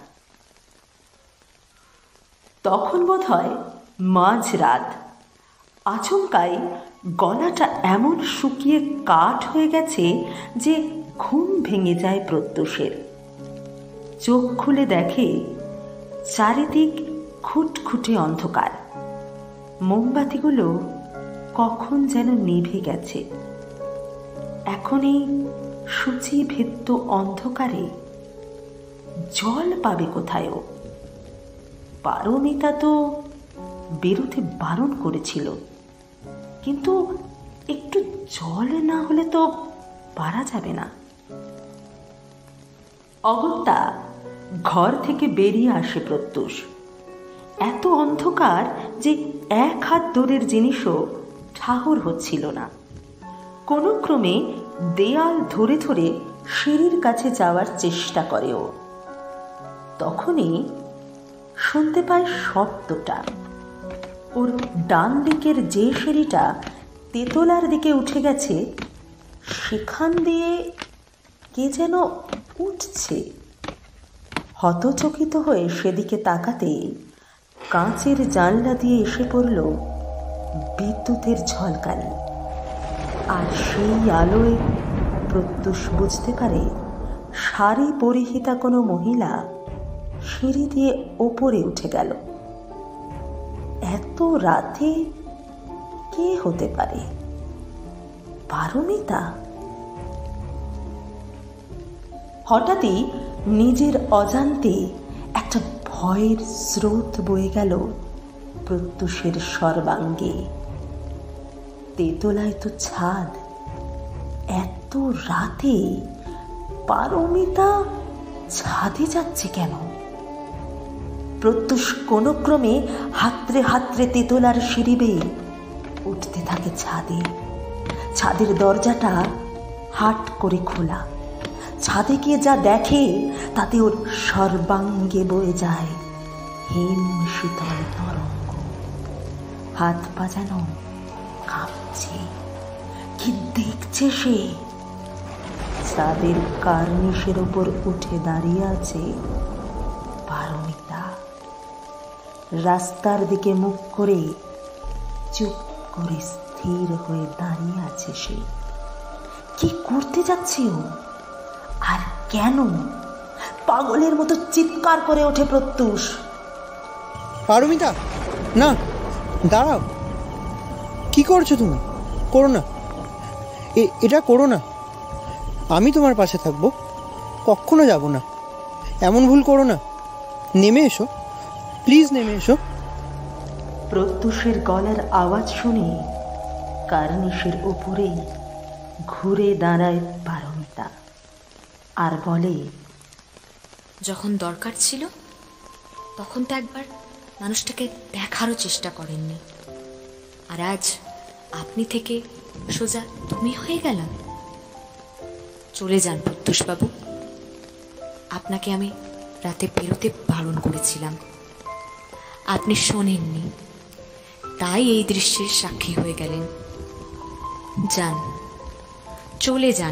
তখন বোধ হয় মাঝ রাত। আচমকাই গলাটা এমন শুকিয়ে কাঠ হয়ে গেছে যে ঘুম ভেঙে যায় প্রত্যুষের। চোখ খুলে দেখে চারিদিক খুটখুটে অন্ধকার। মোমবাতিগুলো কখন যেন নিভে গেছে। এখন এই সূচিভেদ্য অন্ধকারে জল পাবে কোথায়? পারমিতা তো বেরোতে বারণ করেছিল, কিন্তু একটু জল না হলে তো পারা যাবে না। অগত্যা ঘর থেকে বেরিয়ে আসে প্রত্যুষ। এত অন্ধকার যে এক হাত দূরের জিনিসও ঠাহর হচ্ছিল না। কোনো ক্রমে দেয়াল ধরে ধরে সিঁড়ির কাছে যাওয়ার চেষ্টা করে ও। তখনই শুনতে পায় শব্দটা। ওর ডান দিকের যে সিঁড়িটা তেতলার দিকে উঠে গেছে, সেখান দিয়ে কে যেন উঠছে। হতচকিত হয়ে সেদিকে তাকাতে কাঁচের জানলা দিয়ে এসে পড়ল বিদ্যুতের ঝলকানি। আর সেই আলোয় প্রত্যুষ বুঝতে পারে শাড়ি পরিহিতা কোনো মহিলা সিঁড়ি দিয়ে ওপরে উঠে গেল। এত রাতে কে হতে পারে? পারমিতা? হঠাৎই নিজের অজান্তে একটা ভয়ের স্রোত বয়ে গেল প্রত্যুষের সর্বাঙ্গে। তেতলায় তো ছাদ, এত রাতে পারমিতা ছাদে যাচ্ছে কেন? প্রত্যুষ কোনো ক্রমে হাতড়ে হাতড়ে তেতলার সিঁড়ি বেয়ে উঠতে থাকে ছাদে। ছাদের দরজাটা হাট করে খোলা। ছাদে গিয়ে যা দেখে তাতে ওর সর্বাঙ্গে বয়ে যায় হিম শীতল তরঙ্গ। হাত পা যেন কাঁপছে। কি দেখছে সে? ছাদের কার্নিশের ওপর উঠে দাঁড়িয়ে আছে পারমিতা। রাস্তার দিকে মুখ করে চুপ করে স্থির হয়ে দাঁড়িয়ে আছে সে। কি করতে যাচ্ছে ও? আর কেন? পাগলের মতো চিৎকার করে ওঠে প্রত্যুষ। পারমিতা, না, দাঁড়াও। কি করছো তুমি? করো না, এটা করো না। আমি তোমার পাশে থাকবো, কখনো যাব না। এমন ভুল করো না। নেমে এসো, প্লিজ নেমে এসো। প্রত্যুষের গলার আওয়াজ শুনে কার্নিশের উপরেই ঘুরে দাঁড়ায় পারমিতা আর বলে, যখন দরকার ছিল তখন তো একবার মানুষটাকে দেখারও চেষ্টা করেননি, আর আজ আপনি থেকে সোজা তুমি হয়ে গেলাম। চলে যান প্রত্যুষবাবু, আপনাকে আমি রাতে বেরোতে বারণ করেছিলাম, আপনি শোনেননি, তাই এই দৃশ্যের সাক্ষী হয়ে গেলেন। যান, চলে যান।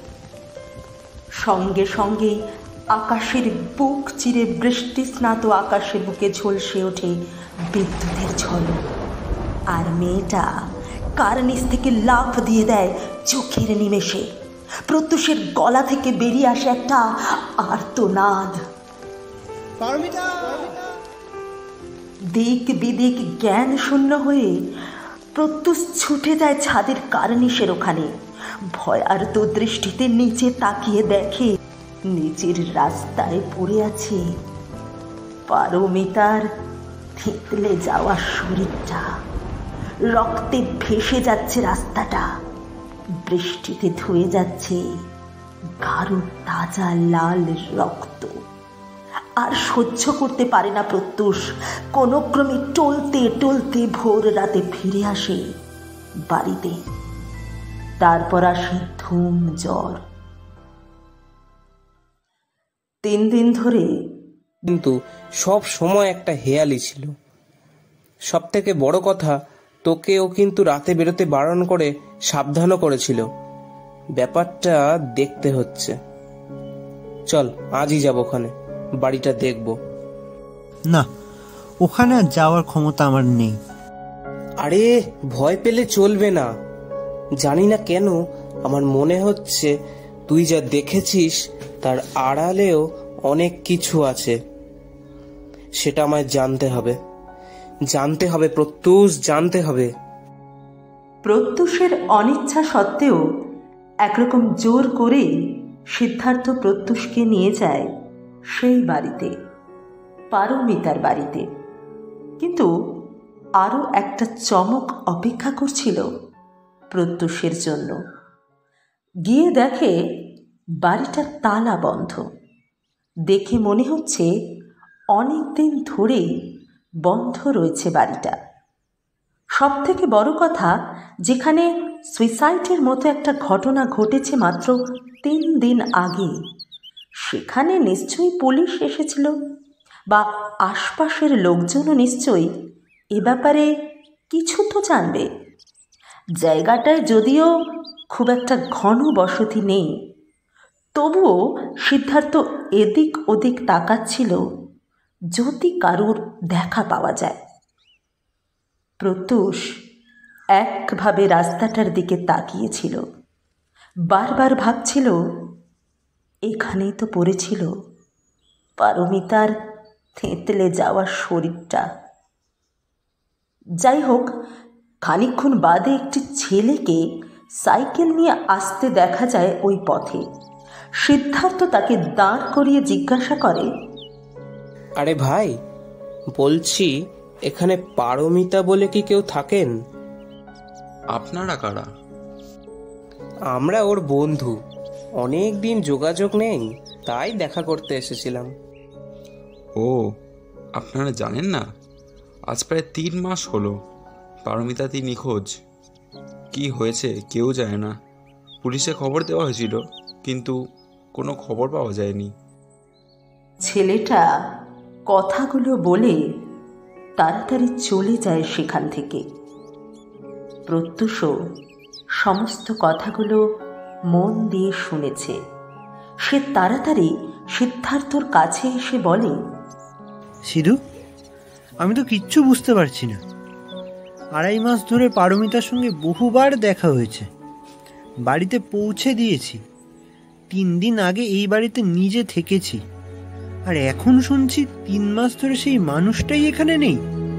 সঙ্গে সঙ্গে আকাশের বুক চিরে বৃষ্টি স্নাত আকাশের বুকে ঝলসে ওঠে বিদ্যুতের ঝলক। আর মেয়েটা কার্নিশ থেকে লাফ দিয়ে দেয় চোখের নিমেষে। প্রত্যুষের গলা থেকে বেরিয়ে আসে একটা আর্তনাদ। দিক বিদিক জ্ঞান শূন্য হয়ে প্রত্যুষ ছুটে যায় ছাদের কার্নিশের ওখানে। ভয়ার্ত দৃষ্টিতে নিচে তাকিয়ে দেখে নিচের রাস্তায় পড়ে আছে পারমিতার থেতলে যাওয়া শরীরটা। রক্তে ভেসে যাচ্ছে রাস্তাটা, বৃষ্টিতে ধুয়ে যাচ্ছে গাঢ় তাজা লাল রক্ত। আর সহ্য করতে পারে না প্রত্যুষ। কোনো ক্রমে টলতে টলতে ভোর রাতে ফিরে আসে বাড়িতে। তারপর আসে ধুম জ্বর। তিন দিন ধরে কিন্তু সব সময় একটা হেয়ালি ছিল। সব থেকে বড় কথা, তোকেও কিন্তু রাতে বেরোতে বারণ করে সাবধানও করেছিল। ব্যাপারটা দেখতে হচ্ছে। চল, আজই যাব ওখানে, বাড়িটা দেখব। না, ওখানে আর যাওয়ার ক্ষমতা আমার নেই। আরে ভয় পেলে চলবে না। জানি না কেন আমার মনে হচ্ছে তুই যা দেখেছিস তার আড়ালেও অনেক কিছু আছে। সেটা আমায় জানতে হবে, জানতে হবে প্রত্যুষ, জানতে হবে। প্রত্যুষের অনিচ্ছা সত্ত্বেও একরকম জোর করে সিদ্ধার্থ প্রত্যুষকে নিয়ে যায় সেই বাড়িতে, পারমিতার বাড়িতে। কিন্তু আরও একটা চমক অপেক্ষা করছিল প্রত্যুষের জন্য। গিয়ে দেখে বাড়িটা তালা বন্ধ। দেখে মনে হচ্ছে অনেক দিন ধরেই বন্ধ রয়েছে বাড়িটা। সব থেকে বড় কথা, যেখানে সুইসাইডের মতো একটা ঘটনা ঘটেছে মাত্র তিন দিন আগে, সেখানে নিশ্চয়ই পুলিশ এসেছিল, বা আশপাশের লোকজনও নিশ্চয়ই এ ব্যাপারে কিছু তো জানবে। জায়গাটায় যদিও খুব একটা ঘন বসতি নেই, তবুও সিদ্ধার্থ এদিক ওদিক তাকাচ্ছিল যদি কারুর দেখা পাওয়া যায়। প্রত্যুষ একভাবে রাস্তাটার দিকে তাকিয়েছিল, বারবার ভাবছিল এখানেই তো পড়েছিল পারমিতার থেঁতলে যাওয়া শরীরটা। যাই হোক, খানিকক্ষণ বাদে একটি ছেলেকে সাইকেল নিয়ে আসতে দেখা যায় ওই পথে। সিদ্ধার্থ তাকে দাঁড় করিয়ে জিজ্ঞাসা করে, আরে ভাই, বলছি এখানে পারমিতা বলে কি কেউ থাকেন? আপনারা কারা? আমরা ওর বন্ধু, অনেক দিন যোগাযোগ নেই, তাই দেখা করতে এসেছিলাম। ও, আপনারা জানেন না? আজ প্রায় তিন মাস হলো পারমিতাদি নিখোঁজ। কি হয়েছে কেউ জানে না। পুলিশে খবর দেওয়া হয়েছিল, কিন্তু কোনো খবর পাওয়া যায়নি। ছেলেটা কথাগুলো বলে তাড়াতাড়ি চলে যায় সেখান থেকে। প্রত্যুষও সমস্ত কথাগুলো মন দিয়ে শুনেছে। সে তাড়াতাড়ি সিদ্ধার্থর কাছে এসে বলে, সিধু, আমি তো কিচ্ছু বুঝতে পারছি না। আড়াই মাস ধরে পারমিতার সঙ্গে বহুবার দেখা হয়েছে, বাড়িতে পৌঁছে দিয়েছি, তিন দিন আগে এই বাড়িতে নিজে থেকেছি, আর এখন শুনছি তিন মাস ধরে সেই মানুষটাই এখানে নেই।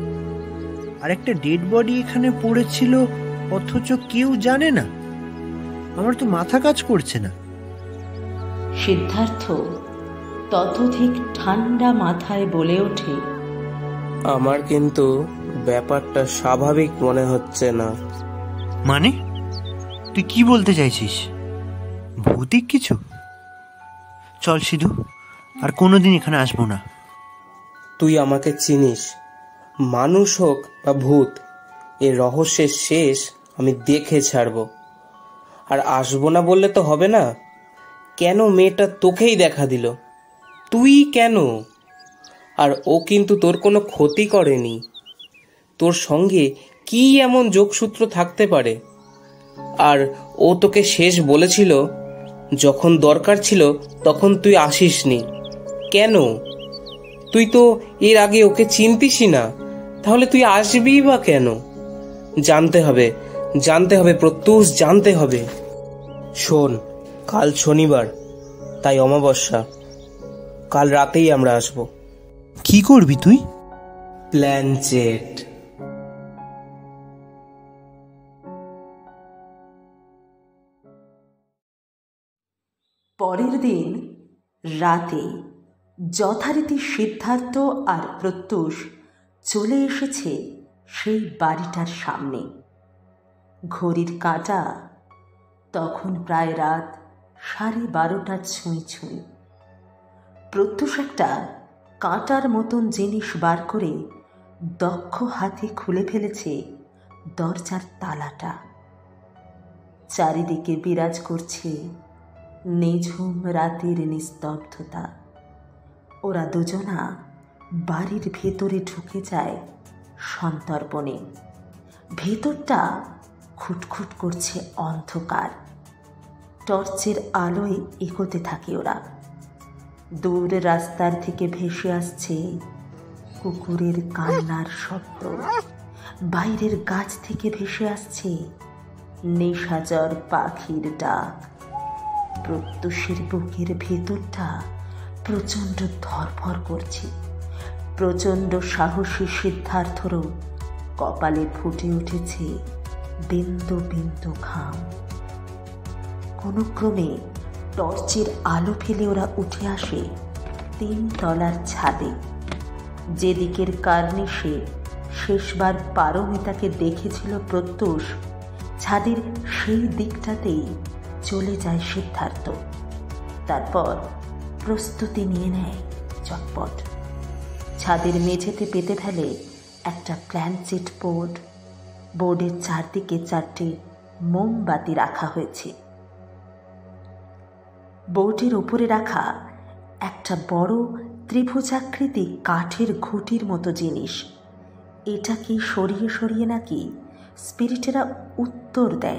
আর একটা ডেড বডি এখানে পড়েছিল, অথচ কেউ জানে না। আমার তো মাথা কাজ করছে না। সিদ্ধার্থ ততোধিক ঠান্ডা মাথায় বলে ওঠে, আমার কিন্তু ব্যাপারটা স্বাভাবিক মনে হচ্ছে না। মানে তুই কি বলতে চাইছিস? ভৌতিক কিছু? চল সিধু, আর কোনোদিন এখানে আসবো না। তুই আমাকে চিনিস, মানুষ হোক বা ভূত, এর রহস্যের শেষ আমি দেখে ছাড়বো। আর আসবো না বললে তো হবে না। কেন মেয়েটা তোকেই দেখা দিল? তুই কেন? আর ও কিন্তু তোর কোনো ক্ষতি করেনি। তোর সঙ্গে কি এমন যোগসূত্র থাকতে পারে? আর ও তোকে শেষ বলেছিল যখন দরকার ছিল তখন তুই আসিসনি কেন? তুই তো এর আগে ওকে চিনতিসই না, তাহলে তুই আসবি বা কেন? জানতে হবে, জানতে হবে প্রত্যুষ, জানতে হবে। শোন, কাল শনিবার, তাই অমাবস্যা। কাল রাতেই আমরা আসব। কি করবি তুই? প্ল্যানচেট। পরের দিন রাতে যথারীতি সিদ্ধার্থ আর প্রত্যুষ চলে এসেছে সেই বাড়িটার সামনে। ঘড়ির কাঁটা তখন প্রায় রাত সাড়ে বারোটার ছুঁই ছুঁই। প্রত্যুষ একটা কাঁটার মতন জিনিস বার করে দক্ষ হাতে খুলে ফেলেছে দরজার তালাটা। চারিদিকে বিরাজ করছে নিঝুম রাতের নিস্তব্ধতা। ওরা দুজনা বাড়ির ভেতরে ঢুকে যায় সন্তর্পণে। ভেতরটা খুটখুট করছে অন্ধকার। টর্চের আলোয় এগোতে থাকে ওরা। দূর রাস্তার থেকে ভেসে আসছে কুকুরের কান্নার শব্দ। বাইরের গাছ থেকে ভেসে আসছে নিশাচর পাখির ডাক। প্রত্যুষের বুকের ভেতরটা প্রচণ্ড ধরফর করছে। প্রচণ্ড সাহসী সিদ্ধার্থরও কপালে ফুটে উঠেছে বিন্দু বিন্দু ঘাম। কোনো ক্রমে টর্চের আলো ফেলে ওরা উঠে আসে তিন তলার ছাদে। যেদিকের কার্নিশে শেষবার পারমিতাকে দেখেছিল প্রত্যুষ, ছাদের সেই দিকটাতেই চলে যায় সিদ্ধার্থ। তারপর প্রস্তুতি নিয়ে নেয় চটপট। ছাদের মেঝেতে পেতে ফেলে একটা প্ল্যানচেট বোর্ড। বোর্ডের চারদিকে চারটে মোমবাতি রাখা হয়েছে। বোর্ডের উপরে রাখা একটা বড় ত্রিভুজাকৃতি কাঠের ঘুঁটির মতো জিনিস, এটাকে সরিয়ে সরিয়ে নাকি স্পিরিটেরা উত্তর দেয়।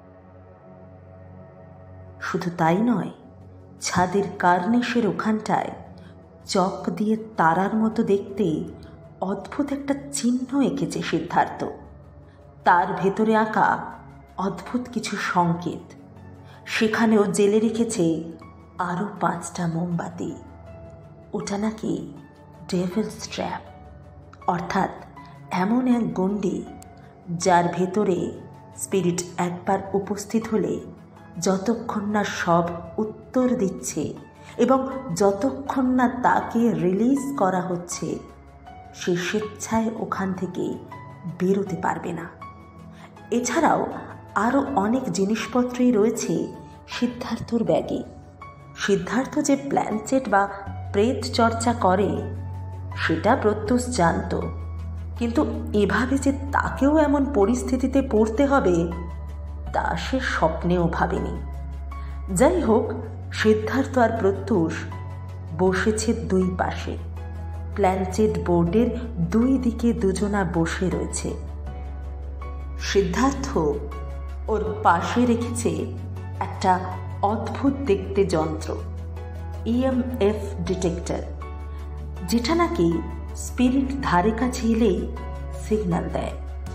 শুধু তাই নয়, ছাদের কার্নিশের ওখানটায় চক দিয়ে তারার মতো দেখতে অদ্ভুত একটা চিহ্ন এঁকেছে সিদ্ধার্থ। তার ভেতরে আঁকা অদ্ভুত কিছু সংকেত। সেখানেও জেলে রেখেছে আরও পাঁচটা মোমবাতি। ওটা নাকি ডেভিলস ট্র্যাপ, অর্থাৎ এমন এক গণ্ডি যার ভেতরে স্পিরিট একবার উপস্থিত হলে যতক্ষণ না সব উত্তর দিচ্ছে এবং যতক্ষণ না তাকে রিলিজ করা হচ্ছে, সে স্বেচ্ছায় ওখান থেকে বেরোতে পারবে না। এছাড়াও আরও অনেক জিনিসপত্রই রয়েছে সিদ্ধার্থর ব্যাগে। সিদ্ধার্থ যে প্ল্যানচেট বা প্রেত চর্চা করে সেটা প্রত্যুষ জানত, কিন্তু এভাবে যে তাকেও এমন পরিস্থিতিতে পড়তে হবে তা সে স্বপ্নেও ভাবেনি। যাই হোক, সিদ্ধার্থ আর প্রত্যুষ বসেছে দুই পাশে। প্ল্যানচেট বোর্ডের দুই দিকে দুজনা বসে রয়েছে। সিদ্ধার্থ ওর পাশে রেখেছে একটা অদ্ভুত দেখতে যন্ত্র, ইএমএফ ডিটেক্টর, যেটা নাকি স্পিরিট ধারে কাছে এলেই সিগন্যাল দেয়।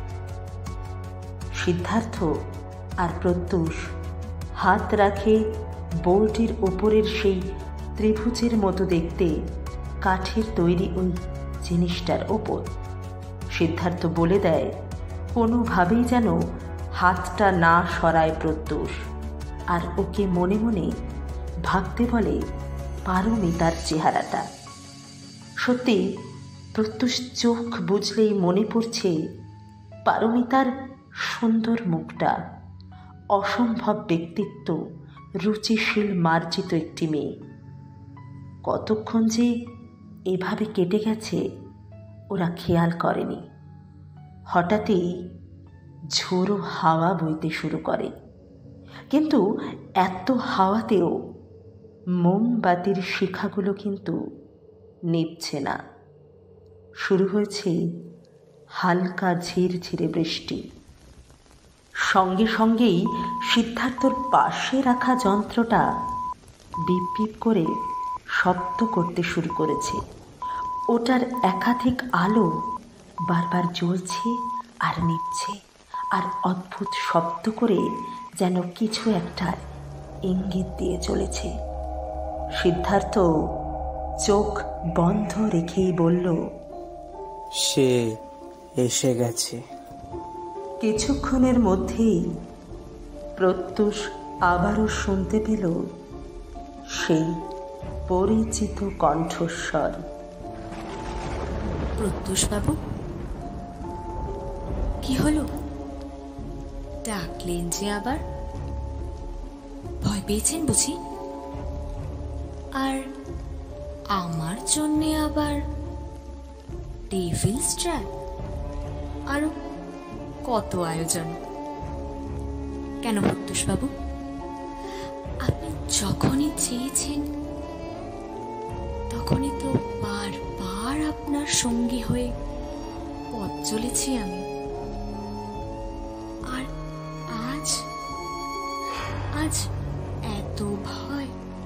সিদ্ধার্থ আর প্রত্যুষ হাত রাখে বোর্ডের ওপরের সেই ত্রিভুজের মতো দেখতে কাঠের তৈরি ওই জিনিসটার ওপর। সিদ্ধার্থ বলে দেয় কোনোভাবেই যেন হাতটা না সরায় প্রত্যুষ, আর ওকে মনে মনে ভাবতে বলে পারমিতার চেহারাটা। সত্যি প্রত্যুষ চোখ বুঝলেই মনে পড়ছে পারমিতার সুন্দর মুখটা, অসম্ভব ব্যক্তিত্ব, রুচিশীল মার্জিত একটি মেয়ে। কতক্ষণ যে এভাবে কেটে গেছে ওরা খেয়াল করেনি। হঠাৎই ঝোড়ো হাওয়া বইতে শুরু করে, কিন্তু এত হাওয়াতেও মোমবাতির শিখাগুলো কিন্তু নিভছে না। শুরু হয়েছে হালকা ঝিরঝিরে বৃষ্টি। সঙ্গে সঙ্গেই সিদ্ধার্থর পাশে রাখা যন্ত্রটা বিপ বিপ করে শব্দ করতে শুরু করেছে। ওটার একাধিক আলো বারবার জ্বলছে আর নিভছে, আর অদ্ভুত শব্দ করে যেন কিছু একটা ইঙ্গিত দিয়ে চলেছে। সিদ্ধার্থ চোখ বন্ধ রেখেই বলল, সে এসে গেছে। কিছুক্ষণের মধ্যেই প্রত্যুষ আবারও শুনতে পেল সেই পরিচিত কণ্ঠস্বর। প্রত্যুষ বাবু, কি হলো? ডাকলেন যে আবার? ভয় পেয়েছেন বুঝি? আর আমার জন্যে আবার ডেভিলস ট্র্যাপ, আরো কত আয়োজন। কেন প্রত্যুষ বাবু, আপনি যখনই চেয়েছেন তখনই তো বারবার আপনার সঙ্গী হয়ে পথ চলেছি আমি। আর আজ আজ এত ভয়।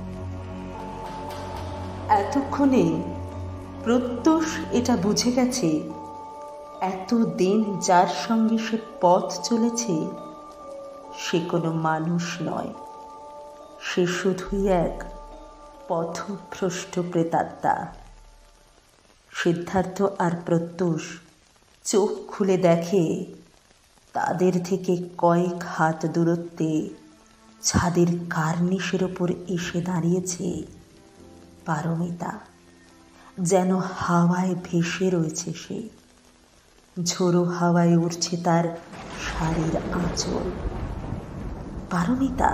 এতক্ষণে প্রত্যুষ এটা বুঝে গেছে এতদিন যার সঙ্গে সে পথ চলেছে সে কোনো মানুষ নয়, সে শুধুই এক পথভ্রষ্ট প্রেতাত্মা। সিদ্ধার্থ আর প্রত্যুষ চোখ খুলে দেখে তাদের থেকে কয়েক হাত দূরত্বে ছাদের কার্নিশের ওপর এসে দাঁড়িয়েছে পারমিতা। যেন হাওয়ায় ভেসে রয়েছে সে, ঝোড়ো হাওয়ায় উড়ছে তার শাড়ির আঁচল। পারমিতা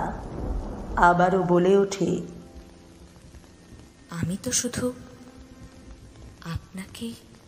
আবারও বলে ওঠে, আমি তো শুধু আপনাকে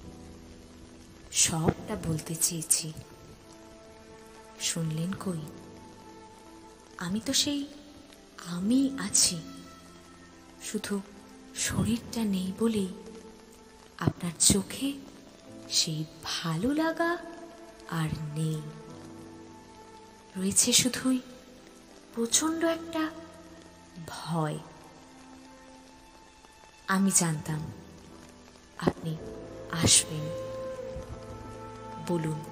সবটা বলতে চেয়েছি, শুনলেন কই? আমি তো সেই আমি আছি, শুধু শরীরটা নেই বলেই আপনার চোখে সেই ভালো লাগা আর নেই। রয়েছে শুধুই প্রচণ্ড একটা ভয়। আমি জানতাম আপনি আসবেন। বলুন।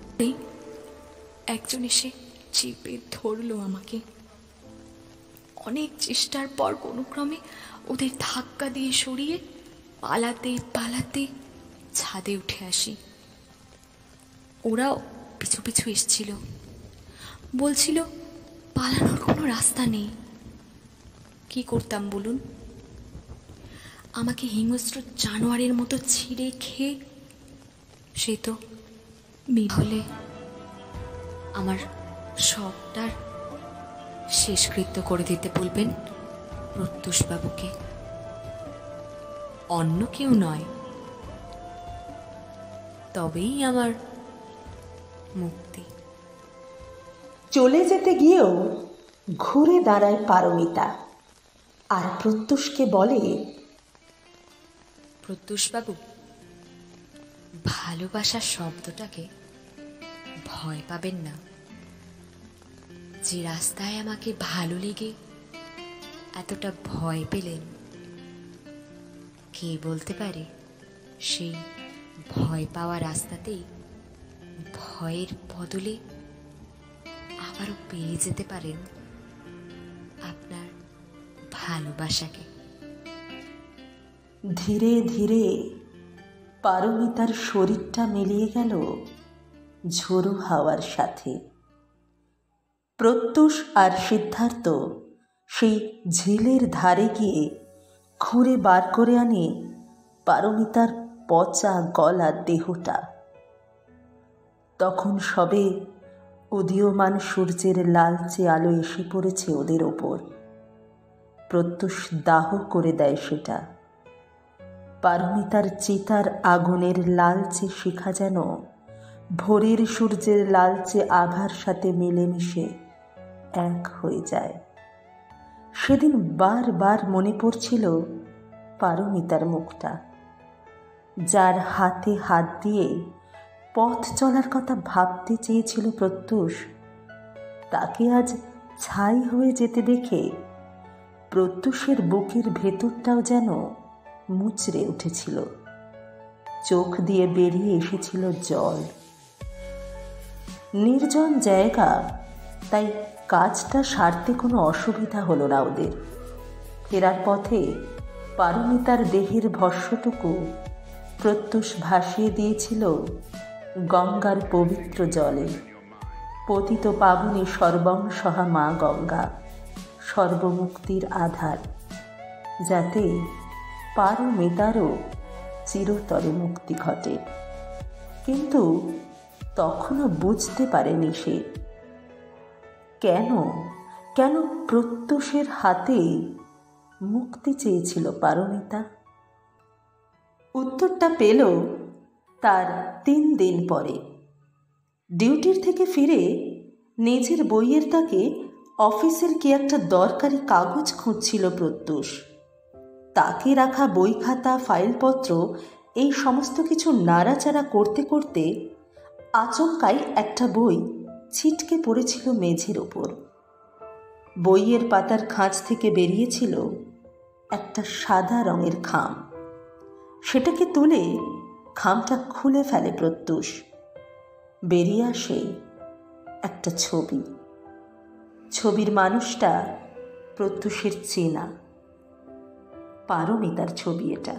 একজন এসে চেপে ধরলো আমাকে। অনেক চেষ্টার পর কোনো ক্রমে ওদের ধাক্কা দিয়ে সরিয়ে পালাতে পালাতে ছাদে উঠে আসি। ওরাও পিছু পিছু এসছিল, বলছিল পালানোর কোনো রাস্তা নেই। কি করতাম বলুন? আমাকে হিংস্র জানোয়ারের মতো ছিঁড়ে খেয়ে সে তো হলে আমার সবটার শেষকৃত্য করে দিতে বলবেন প্রত্যুষবাবুকে, অন্য কেউ নয়। তবেই আমার মুক্তি। চলে যেতে গিয়েও ঘুরে দাঁড়ায় পারমিতা আর প্রত্যুষকে বলে, প্রত্যুষবাবু, ভালোবাসার শব্দটাকে ভয় পাবেন না। যে রাস্তায় আমাকে ভালো লেগে এতটা ভয় পেলেন, কে বলতে পারে সেই ভয় পাওয়া রাস্তাতেই ভয়ের বদলে আবারও পেয়ে যেতে পারেন আপনার ভালোবাসাকে। ধীরে ধীরে পারমিতার শরীরটা মিলিয়ে গেল ঝোড়ো হাওয়ার সাথে। প্রত্যুষ আর সিদ্ধার্থ সেই ঝিলের ধারে গিয়ে খুঁড়ে বার করে আনে পারমিতার পচা গলা দেহটা। তখন সবে উদীয়মান সূর্যের লালচে আলো এসে পড়েছে ওদের ওপর। প্রত্যুষ দাহ করে দেয় সেটা। পারমিতার চিতার আগুনের লালচে শিখা যেন ভোরের সূর্যের লালচে আভার সাথে মিলেমিশে এক হয়ে যায়। সেদিন বারবার মনে পড়ছিল পারমিতার মুখটা, যার হাতে হাত দিয়ে পথ চলার কথা ভাবতে চেয়েছিল প্রত্যুষ। তাকে আজ ছাই হয়ে যেতে দেখে প্রত্যুষের বুকের ভেতরটাও যেন মুচড়ে উঠেছিল। চোখ দিয়ে বেরিয়ে এসেছিল জল। নির্জন জায়গা, তাই কাজটা সারতে কোনো অসুবিধা হলো না ওদের। ফেরার পথে পারমিতার দেহের ভস্মটুকু প্রত্যুষ ভাসিয়ে দিয়েছিল গঙ্গার পবিত্র জলে। পতিত পাবনী সর্বংসহা মা গঙ্গা, সর্বমুক্তির আধার, যাতে পারমিতারও চিরতরে মুক্তি ঘটে। কিন্তু তখনও বুঝতে পারেনি সে কেন কেন প্রত্যুষের হাতে মুক্তি চেয়েছিল পারমিতা। উত্তরটা পেল তার তিন দিন পরে। ডিউটির থেকে ফিরে নিজের বইয়ের তাকে অফিসের কি একটা দরকারি কাগজ খুঁজছিল প্রত্যুষ। তাকে রাখা বই খাতা ফাইলপত্র এই সমস্ত কিছু নাড়াচাড়া করতে করতে আচমকাই একটা বই ছিটকে পড়েছিল মেঝের ওপর। বইয়ের পাতার খাঁজ থেকে বেরিয়েছিল একটা সাদা রঙের খাম। সেটাকে তুলে খামটা খুলে ফেলে প্রত্যুষ। বেরিয়ে আসে একটা ছবি। ছবির মানুষটা প্রত্যুষের চেনা, পারমিতার ছবি এটা।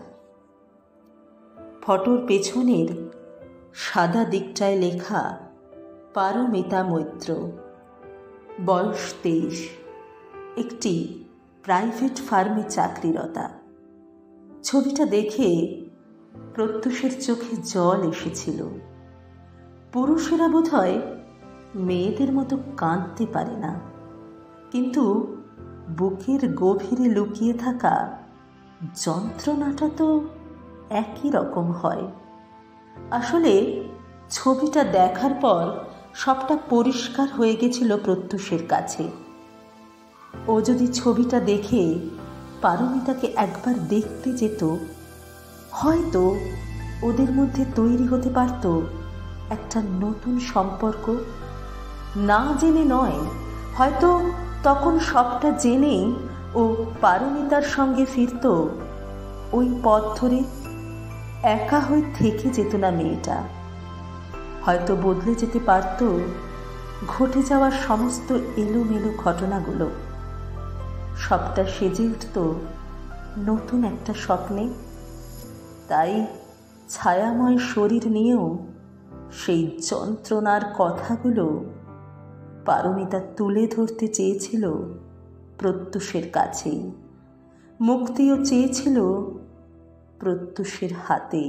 ফটোর পেছনের সাদা দিকটায় লেখা পারমিতা মৈত্র, বয়স তেইশ, একটি প্রাইভেট ফার্মে চাকরিরতা। ছবিটা দেখে প্রত্যুষের চোখে জল এসেছিল। পুরুষেরা বোধহয় মেয়েদের মতো কাঁদতে পারে না, কিন্তু বুকের গভীরে লুকিয়ে থাকা যন্ত্রণাটা তো একই রকম হয়। আসলে ছবিটা দেখার পর সবটা পরিষ্কার হয়ে গেছিল প্রত্যুষের কাছে। ও যদি ছবিটা দেখে পারমিতাকে একবার দেখতে যেত, হয়তো ওদের মধ্যে তৈরি হতে পারত একটা নতুন সম্পর্ক। না জেনে নয়, হয়তো তখন সবটা জেনেই ও পারমিতার সঙ্গে ফিরত। ওই পথ ধরে একা হয়ে থেকে যেত না মেয়েটা। হয়তো বদলে যেতে পারত ঘটে যাওয়ার সমস্ত এলোমেলো ঘটনাগুলো। সবটা সেজে উঠত নতুন একটা স্বপ্নে। তাই ছায়াময় শরীর নিয়েও সেই যন্ত্রণার কথাগুলো পারমিতা তুলে ধরতে চেয়েছিল প্রত্যুষের কাছেই। মুক্তিও চেয়েছিল প্রত্যুষের হাতে।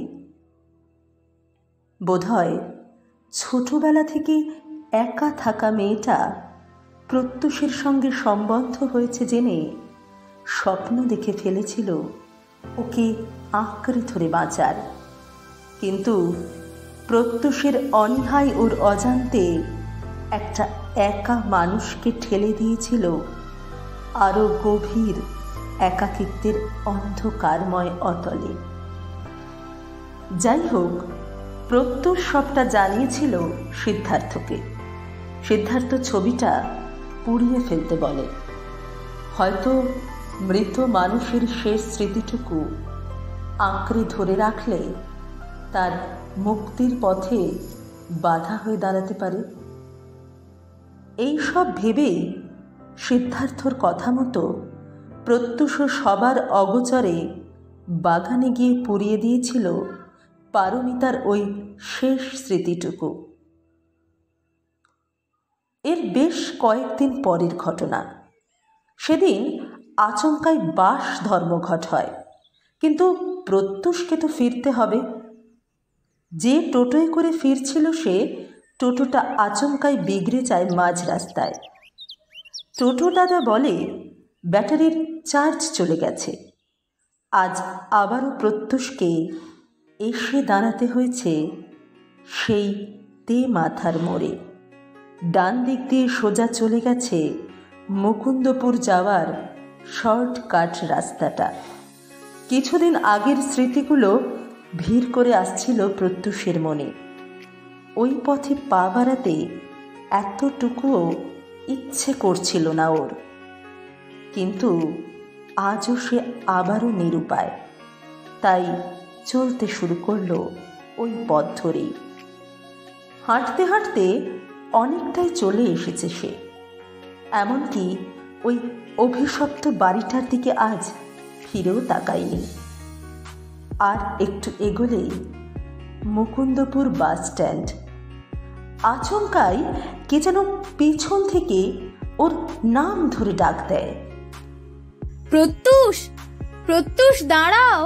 বোধহয় ছোটবেলা থেকে একা থাকা মেয়েটা প্রত্যুষের সঙ্গে সম্বন্ধ হয়েছে জেনে স্বপ্ন দেখে ফেলেছিল ওকে আঁকড়ে ধরে বাঁচার। কিন্তু প্রত্যুষের অনীহায় ওর অজান্তে একটা একা মানুষকে ঠেলে দিয়েছিল আরো গভীর একাকিত্বের অন্ধকারময় অতলে। যাই হোক, প্রত্যুষ সবটা জানিয়েছিল সিদ্ধার্থকে। সিদ্ধার্থ ছবিটা পুড়িয়ে ফেলতে বলে। হয়তো মৃত মানুষের শেষ স্মৃতিটুকু আঁকড়ে ধরে রাখলে তার মুক্তির পথে বাধা হয়ে দাঁড়াতে পারে। এই সব ভেবেই সিদ্ধার্থর কথা মতো প্রত্যুষ সবার অগোচরে বাগানে গিয়ে পুড়িয়ে দিয়েছিল পারমিতার ওই শেষ স্মৃতিটুকু। এর বেশ কয়েকদিন পরের ঘটনা। সেদিন আচমকাই বাস ধর্মঘট হয়, কিন্তু প্রত্যুষকে তো ফিরতে হবে। যে টোটোয় করে ফিরছিল সে টোটোটা আচমকাই বিগড়ে যায় মাঝ রাস্তায়। টোটো দাদা বলে ব্যাটারির চার্জ চলে গেছে। আজ আবারও প্রত্যুষকে এসে দাঁড়াতে হয়েছে সেই তে মাথার মোড়ে। ডান দিক দিয়ে সোজা চলে গেছে মুকুন্দপুর যাওয়ার শর্টকাট রাস্তাটা। কিছুদিন আগের স্মৃতিগুলো ভিড় করে আসছিল প্রত্যুষের মনে। ওই পথে পা বাড়াতে এতটুকুও ইচ্ছে করছিল না ওর। কিন্তু আজও সে আবারও নিরুপায়। তাই চলতে শুরু করলো ওই পথ ধরেই। হাঁটতে হাঁটতে অনেকটাই চলে এসেছে সে। এমনকি ওই অভিশপ্ত বাড়িটার দিকে আজ ফিরেও তাকায়নি। আর একটু এগোলেই মুকুন্দপুর বাস স্ট্যান্ড। আচমকাই কে যেন পেছন থেকে ওর নাম ধরে ডাক দেয়, প্রত্যুষ, প্রত্যুষ দাঁড়াও।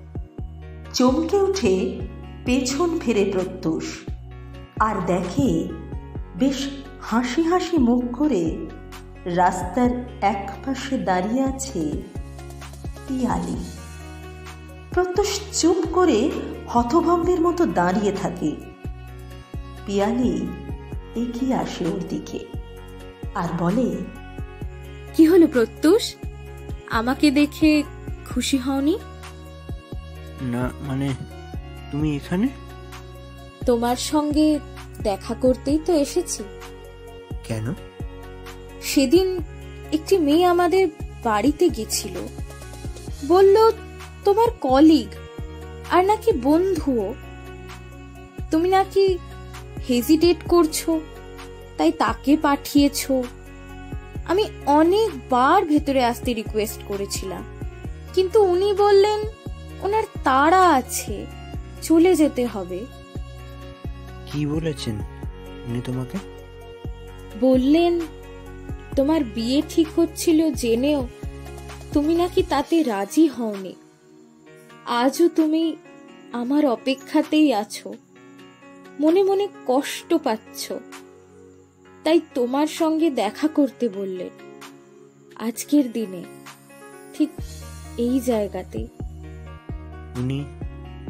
চমকে উঠে পেছন ফিরে প্রত্যুষ আর দেখে বেশ হাসি হাসি মুখ করে রাস্তার এক পাশে দাঁড়িয়ে আছে পিয়ালি। প্রত্যুষ চুপ করে হতভম্বের মতো দাঁড়িয়ে থাকে। পিয়ালি এগিয়ে আসে ওর দিকে আর বলে, কি হলো প্রত্যুষ, আমাকে দেখে খুশি হওনি? না, মানে তুমি এখানে? তোমার সঙ্গে দেখা করতেই তো এসেছি। কেন? সেদিন একটি মেয়ে আমাদের বাড়িতে গেছিল, বলল তোমার কলিগ আর নাকি বন্ধুও। তুমি নাকি হেজিটেট করছো, তাই তাকে পাঠিয়েছো। আমি অনেকবার ভেতরে আসতে রিকোয়েস্ট করেছিলাম, কিন্তু উনি বললেন ওনার তাড়া আছে, চলে যেতে হবে। কি বলেছেন উনি তোমাকে? বললেন তোমার বিয়ে ঠিক হচ্ছিল জেনেও তুমি নাকি তাতে রাজি হওনি। আজও তুমি আমার অপেক্ষাতেই আছো, মনে মনে কষ্ট পাচ্ছ, তাই তোমার সঙ্গে দেখা করতে বললেন আজকের দিনে, ঠিক এই জায়গাতে। উনি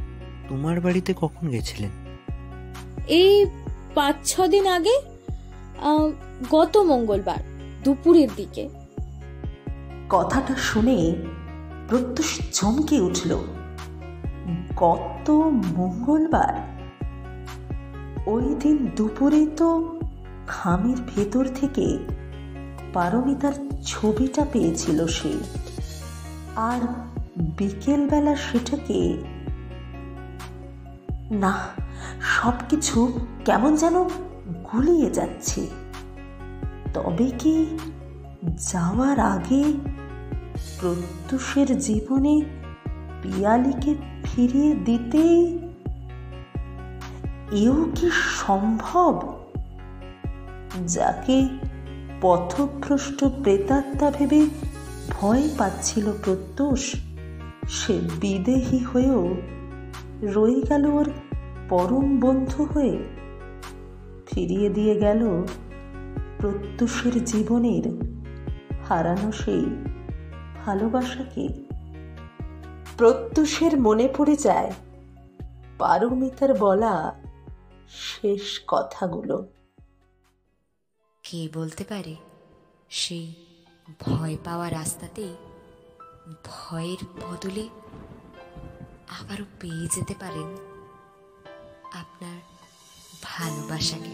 তোমার বাড়িতে কখন গেছিলেন? এই পাঁচ ছ দিন আগে, গত মঙ্গলবার দুপুরের দিকে। কথাটা শুনে প্রত্যুষ চমকে উঠল। গত মঙ্গলবার? ওই দিন দুপুরে তো খামের ভেতর থেকে পারমিতার ছবিটা পেয়েছিল সে, আর বিকেলবেলা সেটাকে... না, সবকিছু কেমন যেন গুলিয়ে যাচ্ছে। তবে কি যাওয়ার আগে প্রত্যুষের জীবনে পিয়ালিকে ফিরিয়ে দিতে এও কি সম্ভব? যাকে পথভ্রষ্ট প্রেতাত্মা ভেবে ভয় পাচ্ছিল প্রত্যুষ, সে বিদেহী হয়েও রয়ে গেল ওর পরম বন্ধু হয়ে। ফিরিয়ে দিয়ে গেল প্রত্যুষের জীবনের হারানো সেই ভালোবাসাকে। প্রত্যুষের মনে পড়ে যায় পারমিতার বলা শেষ কথাগুলো। কে বলতে পারে সেই ভয় পাওয়া রাস্তাতেই ভয়ের বদলে আবারও পেয়ে যেতে পারেন আপনার ভালোবাসাকে।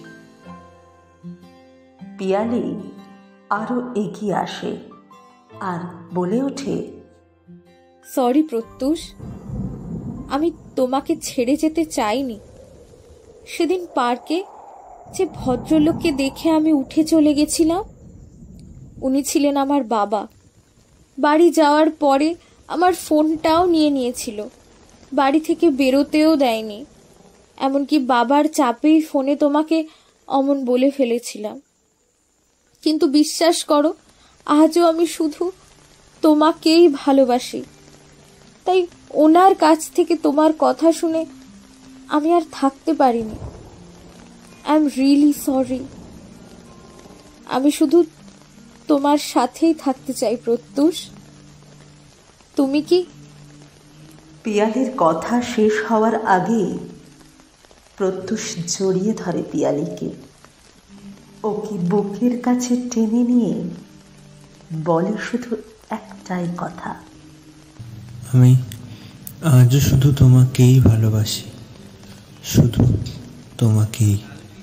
পিয়ালি আরো এগিয়ে আসে আর বলে ওঠে, সরি প্রত্যুষ, আমি তোমাকে ছেড়ে যেতে চাইনি। সেদিন পার্কে যে ভদ্রলোককে দেখে আমি উঠে চলে গেছিলাম, উনি ছিলেন আমার বাবা। বাড়ি যাওয়ার পরে আমার ফোনটাও নিয়ে নিয়েছিল, বাড়ি থেকে বেরোতেও দেয়নি। এমনকি বাবার চাপেই ফোনে তোমাকে অমন বলে ফেলেছিলাম। কিন্তু বিশ্বাস করো, আজও আমি শুধু তোমাকেই ভালোবাসি। তাই ওনার কাছ থেকে তোমার কথা শুনে আমি আর থাকতে পারিনি। I am really sorry. আমি শুধু তোমার সাথেই থাকতে চাই প্রত্যুষ। তুমি কি? পিয়ালির কথা শেষ হওয়ার আগে প্রত্যুষ জড়িয়ে ধরে পিয়ালিকে। ওকে বুকের কাছে টেনে নিয়ে বলে শুধু একটাই কথা, আমি আজও শুধু তোমাকেই ভালোবাসি, শুধু তোমাকেই।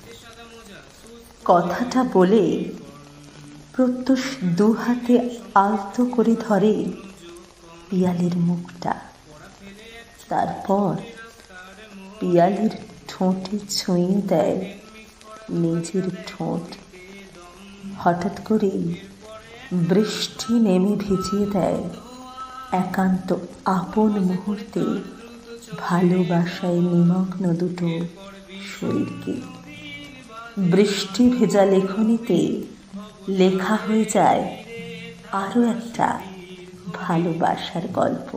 কথাটা বলে প্রত্যুষ দু হাতে আলতো করে ধরে পিয়ালির মুখটা। তারপর পিয়ালির ঠোঁটে ছুঁয়ে দেয় নিজের ঠোঁট। হঠাৎ করেই বৃষ্টি নেমে ভিজিয়ে দেয় একান্ত আপন মুহূর্তে ভালোবাসায় নিমগ্ন দুটো শরীরকে। বৃষ্টি ভেজা লেখনীতে লেখা হয়ে যায় আরো একটা ভালোবাসার গল্প।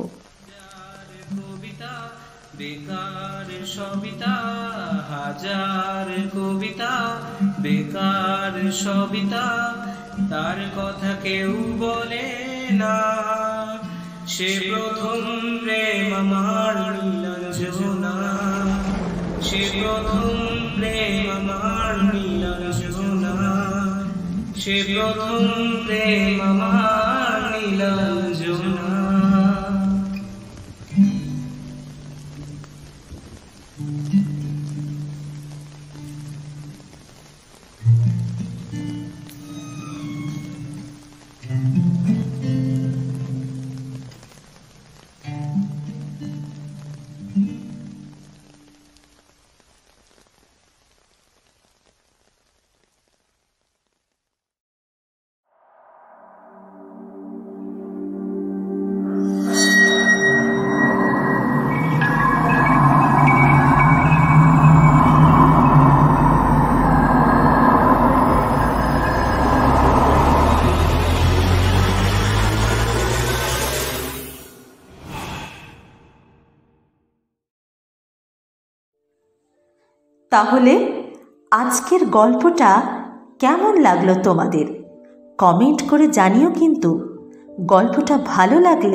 বেকার সবিতা, হাজার কবিতা, বেকার সবিতা, তার কথা কেউ বলে না। সে প্রথম প্রেম আমার নীলাঞ্জনা, সে প্রথম প্রেম আমার নীলাঞ্জনা, সে প্রথম প্রেম আমার নীলাঞ্জনা। তাহলে আজকের গল্পটা কেমন লাগলো তোমাদের? কমেন্ট করে জানিও কিন্তু। গল্পটা ভালো লাগলে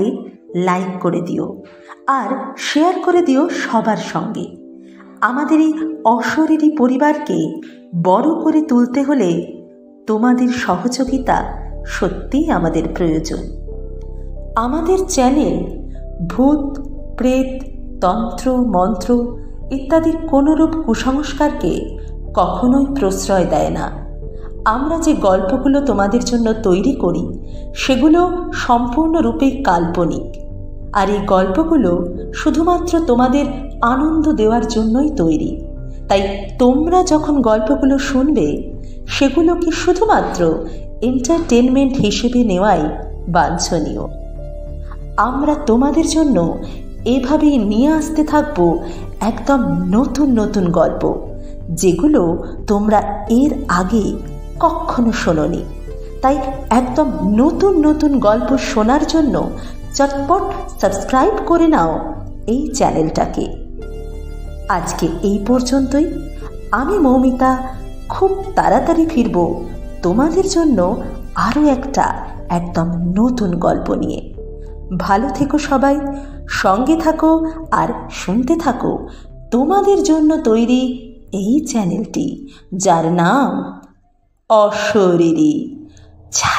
লাইক করে দিও আর শেয়ার করে দিও সবার সঙ্গে। আমাদের এই অশরীরী পরিবারকে বড় করে তুলতে হলে তোমাদের সহযোগিতা সত্যিই আমাদের প্রয়োজন। আমাদের চ্যানেল ভূত, প্রেত, তন্ত্র, মন্ত্র ইত্যাদি কোনোরূপ কুসংস্কারকে কখনোই প্রশ্রয় দেয় না। আমরা যে গল্পগুলো তোমাদের জন্য তৈরি করি সেগুলো সম্পূর্ণরূপে কাল্পনিক, আর এই গল্পগুলো শুধুমাত্র তোমাদের আনন্দ দেওয়ার জন্যই তৈরি। তাই তোমরা যখন গল্পগুলো শুনবে সেগুলোকে শুধুমাত্র এন্টারটেনমেন্ট হিসেবে নেওয়াই বাঞ্ছনীয়। আমরা তোমাদের জন্য এভাবেই নিয়ে আসতে থাকবো একদম নতুন নতুন গল্প, যেগুলো তোমরা এর আগে কখনো শোনোনি। তাই একদম নতুন নতুন গল্প শোনার জন্য চটপট সাবস্ক্রাইব করে নাও এই চ্যানেলটাকে। আজকে এই পর্যন্তই। আমি মৌমিতা খুব তাড়াতাড়ি ফিরব তোমাদের জন্য আরও একটা একদম নতুন গল্প নিয়ে। ভালো থেকো সবাই, সঙ্গে থাকো আর শুনতে থাকো তোমাদের জন্য তৈরি এই চ্যানেলটি, যার নাম অশরীরী ছায়া।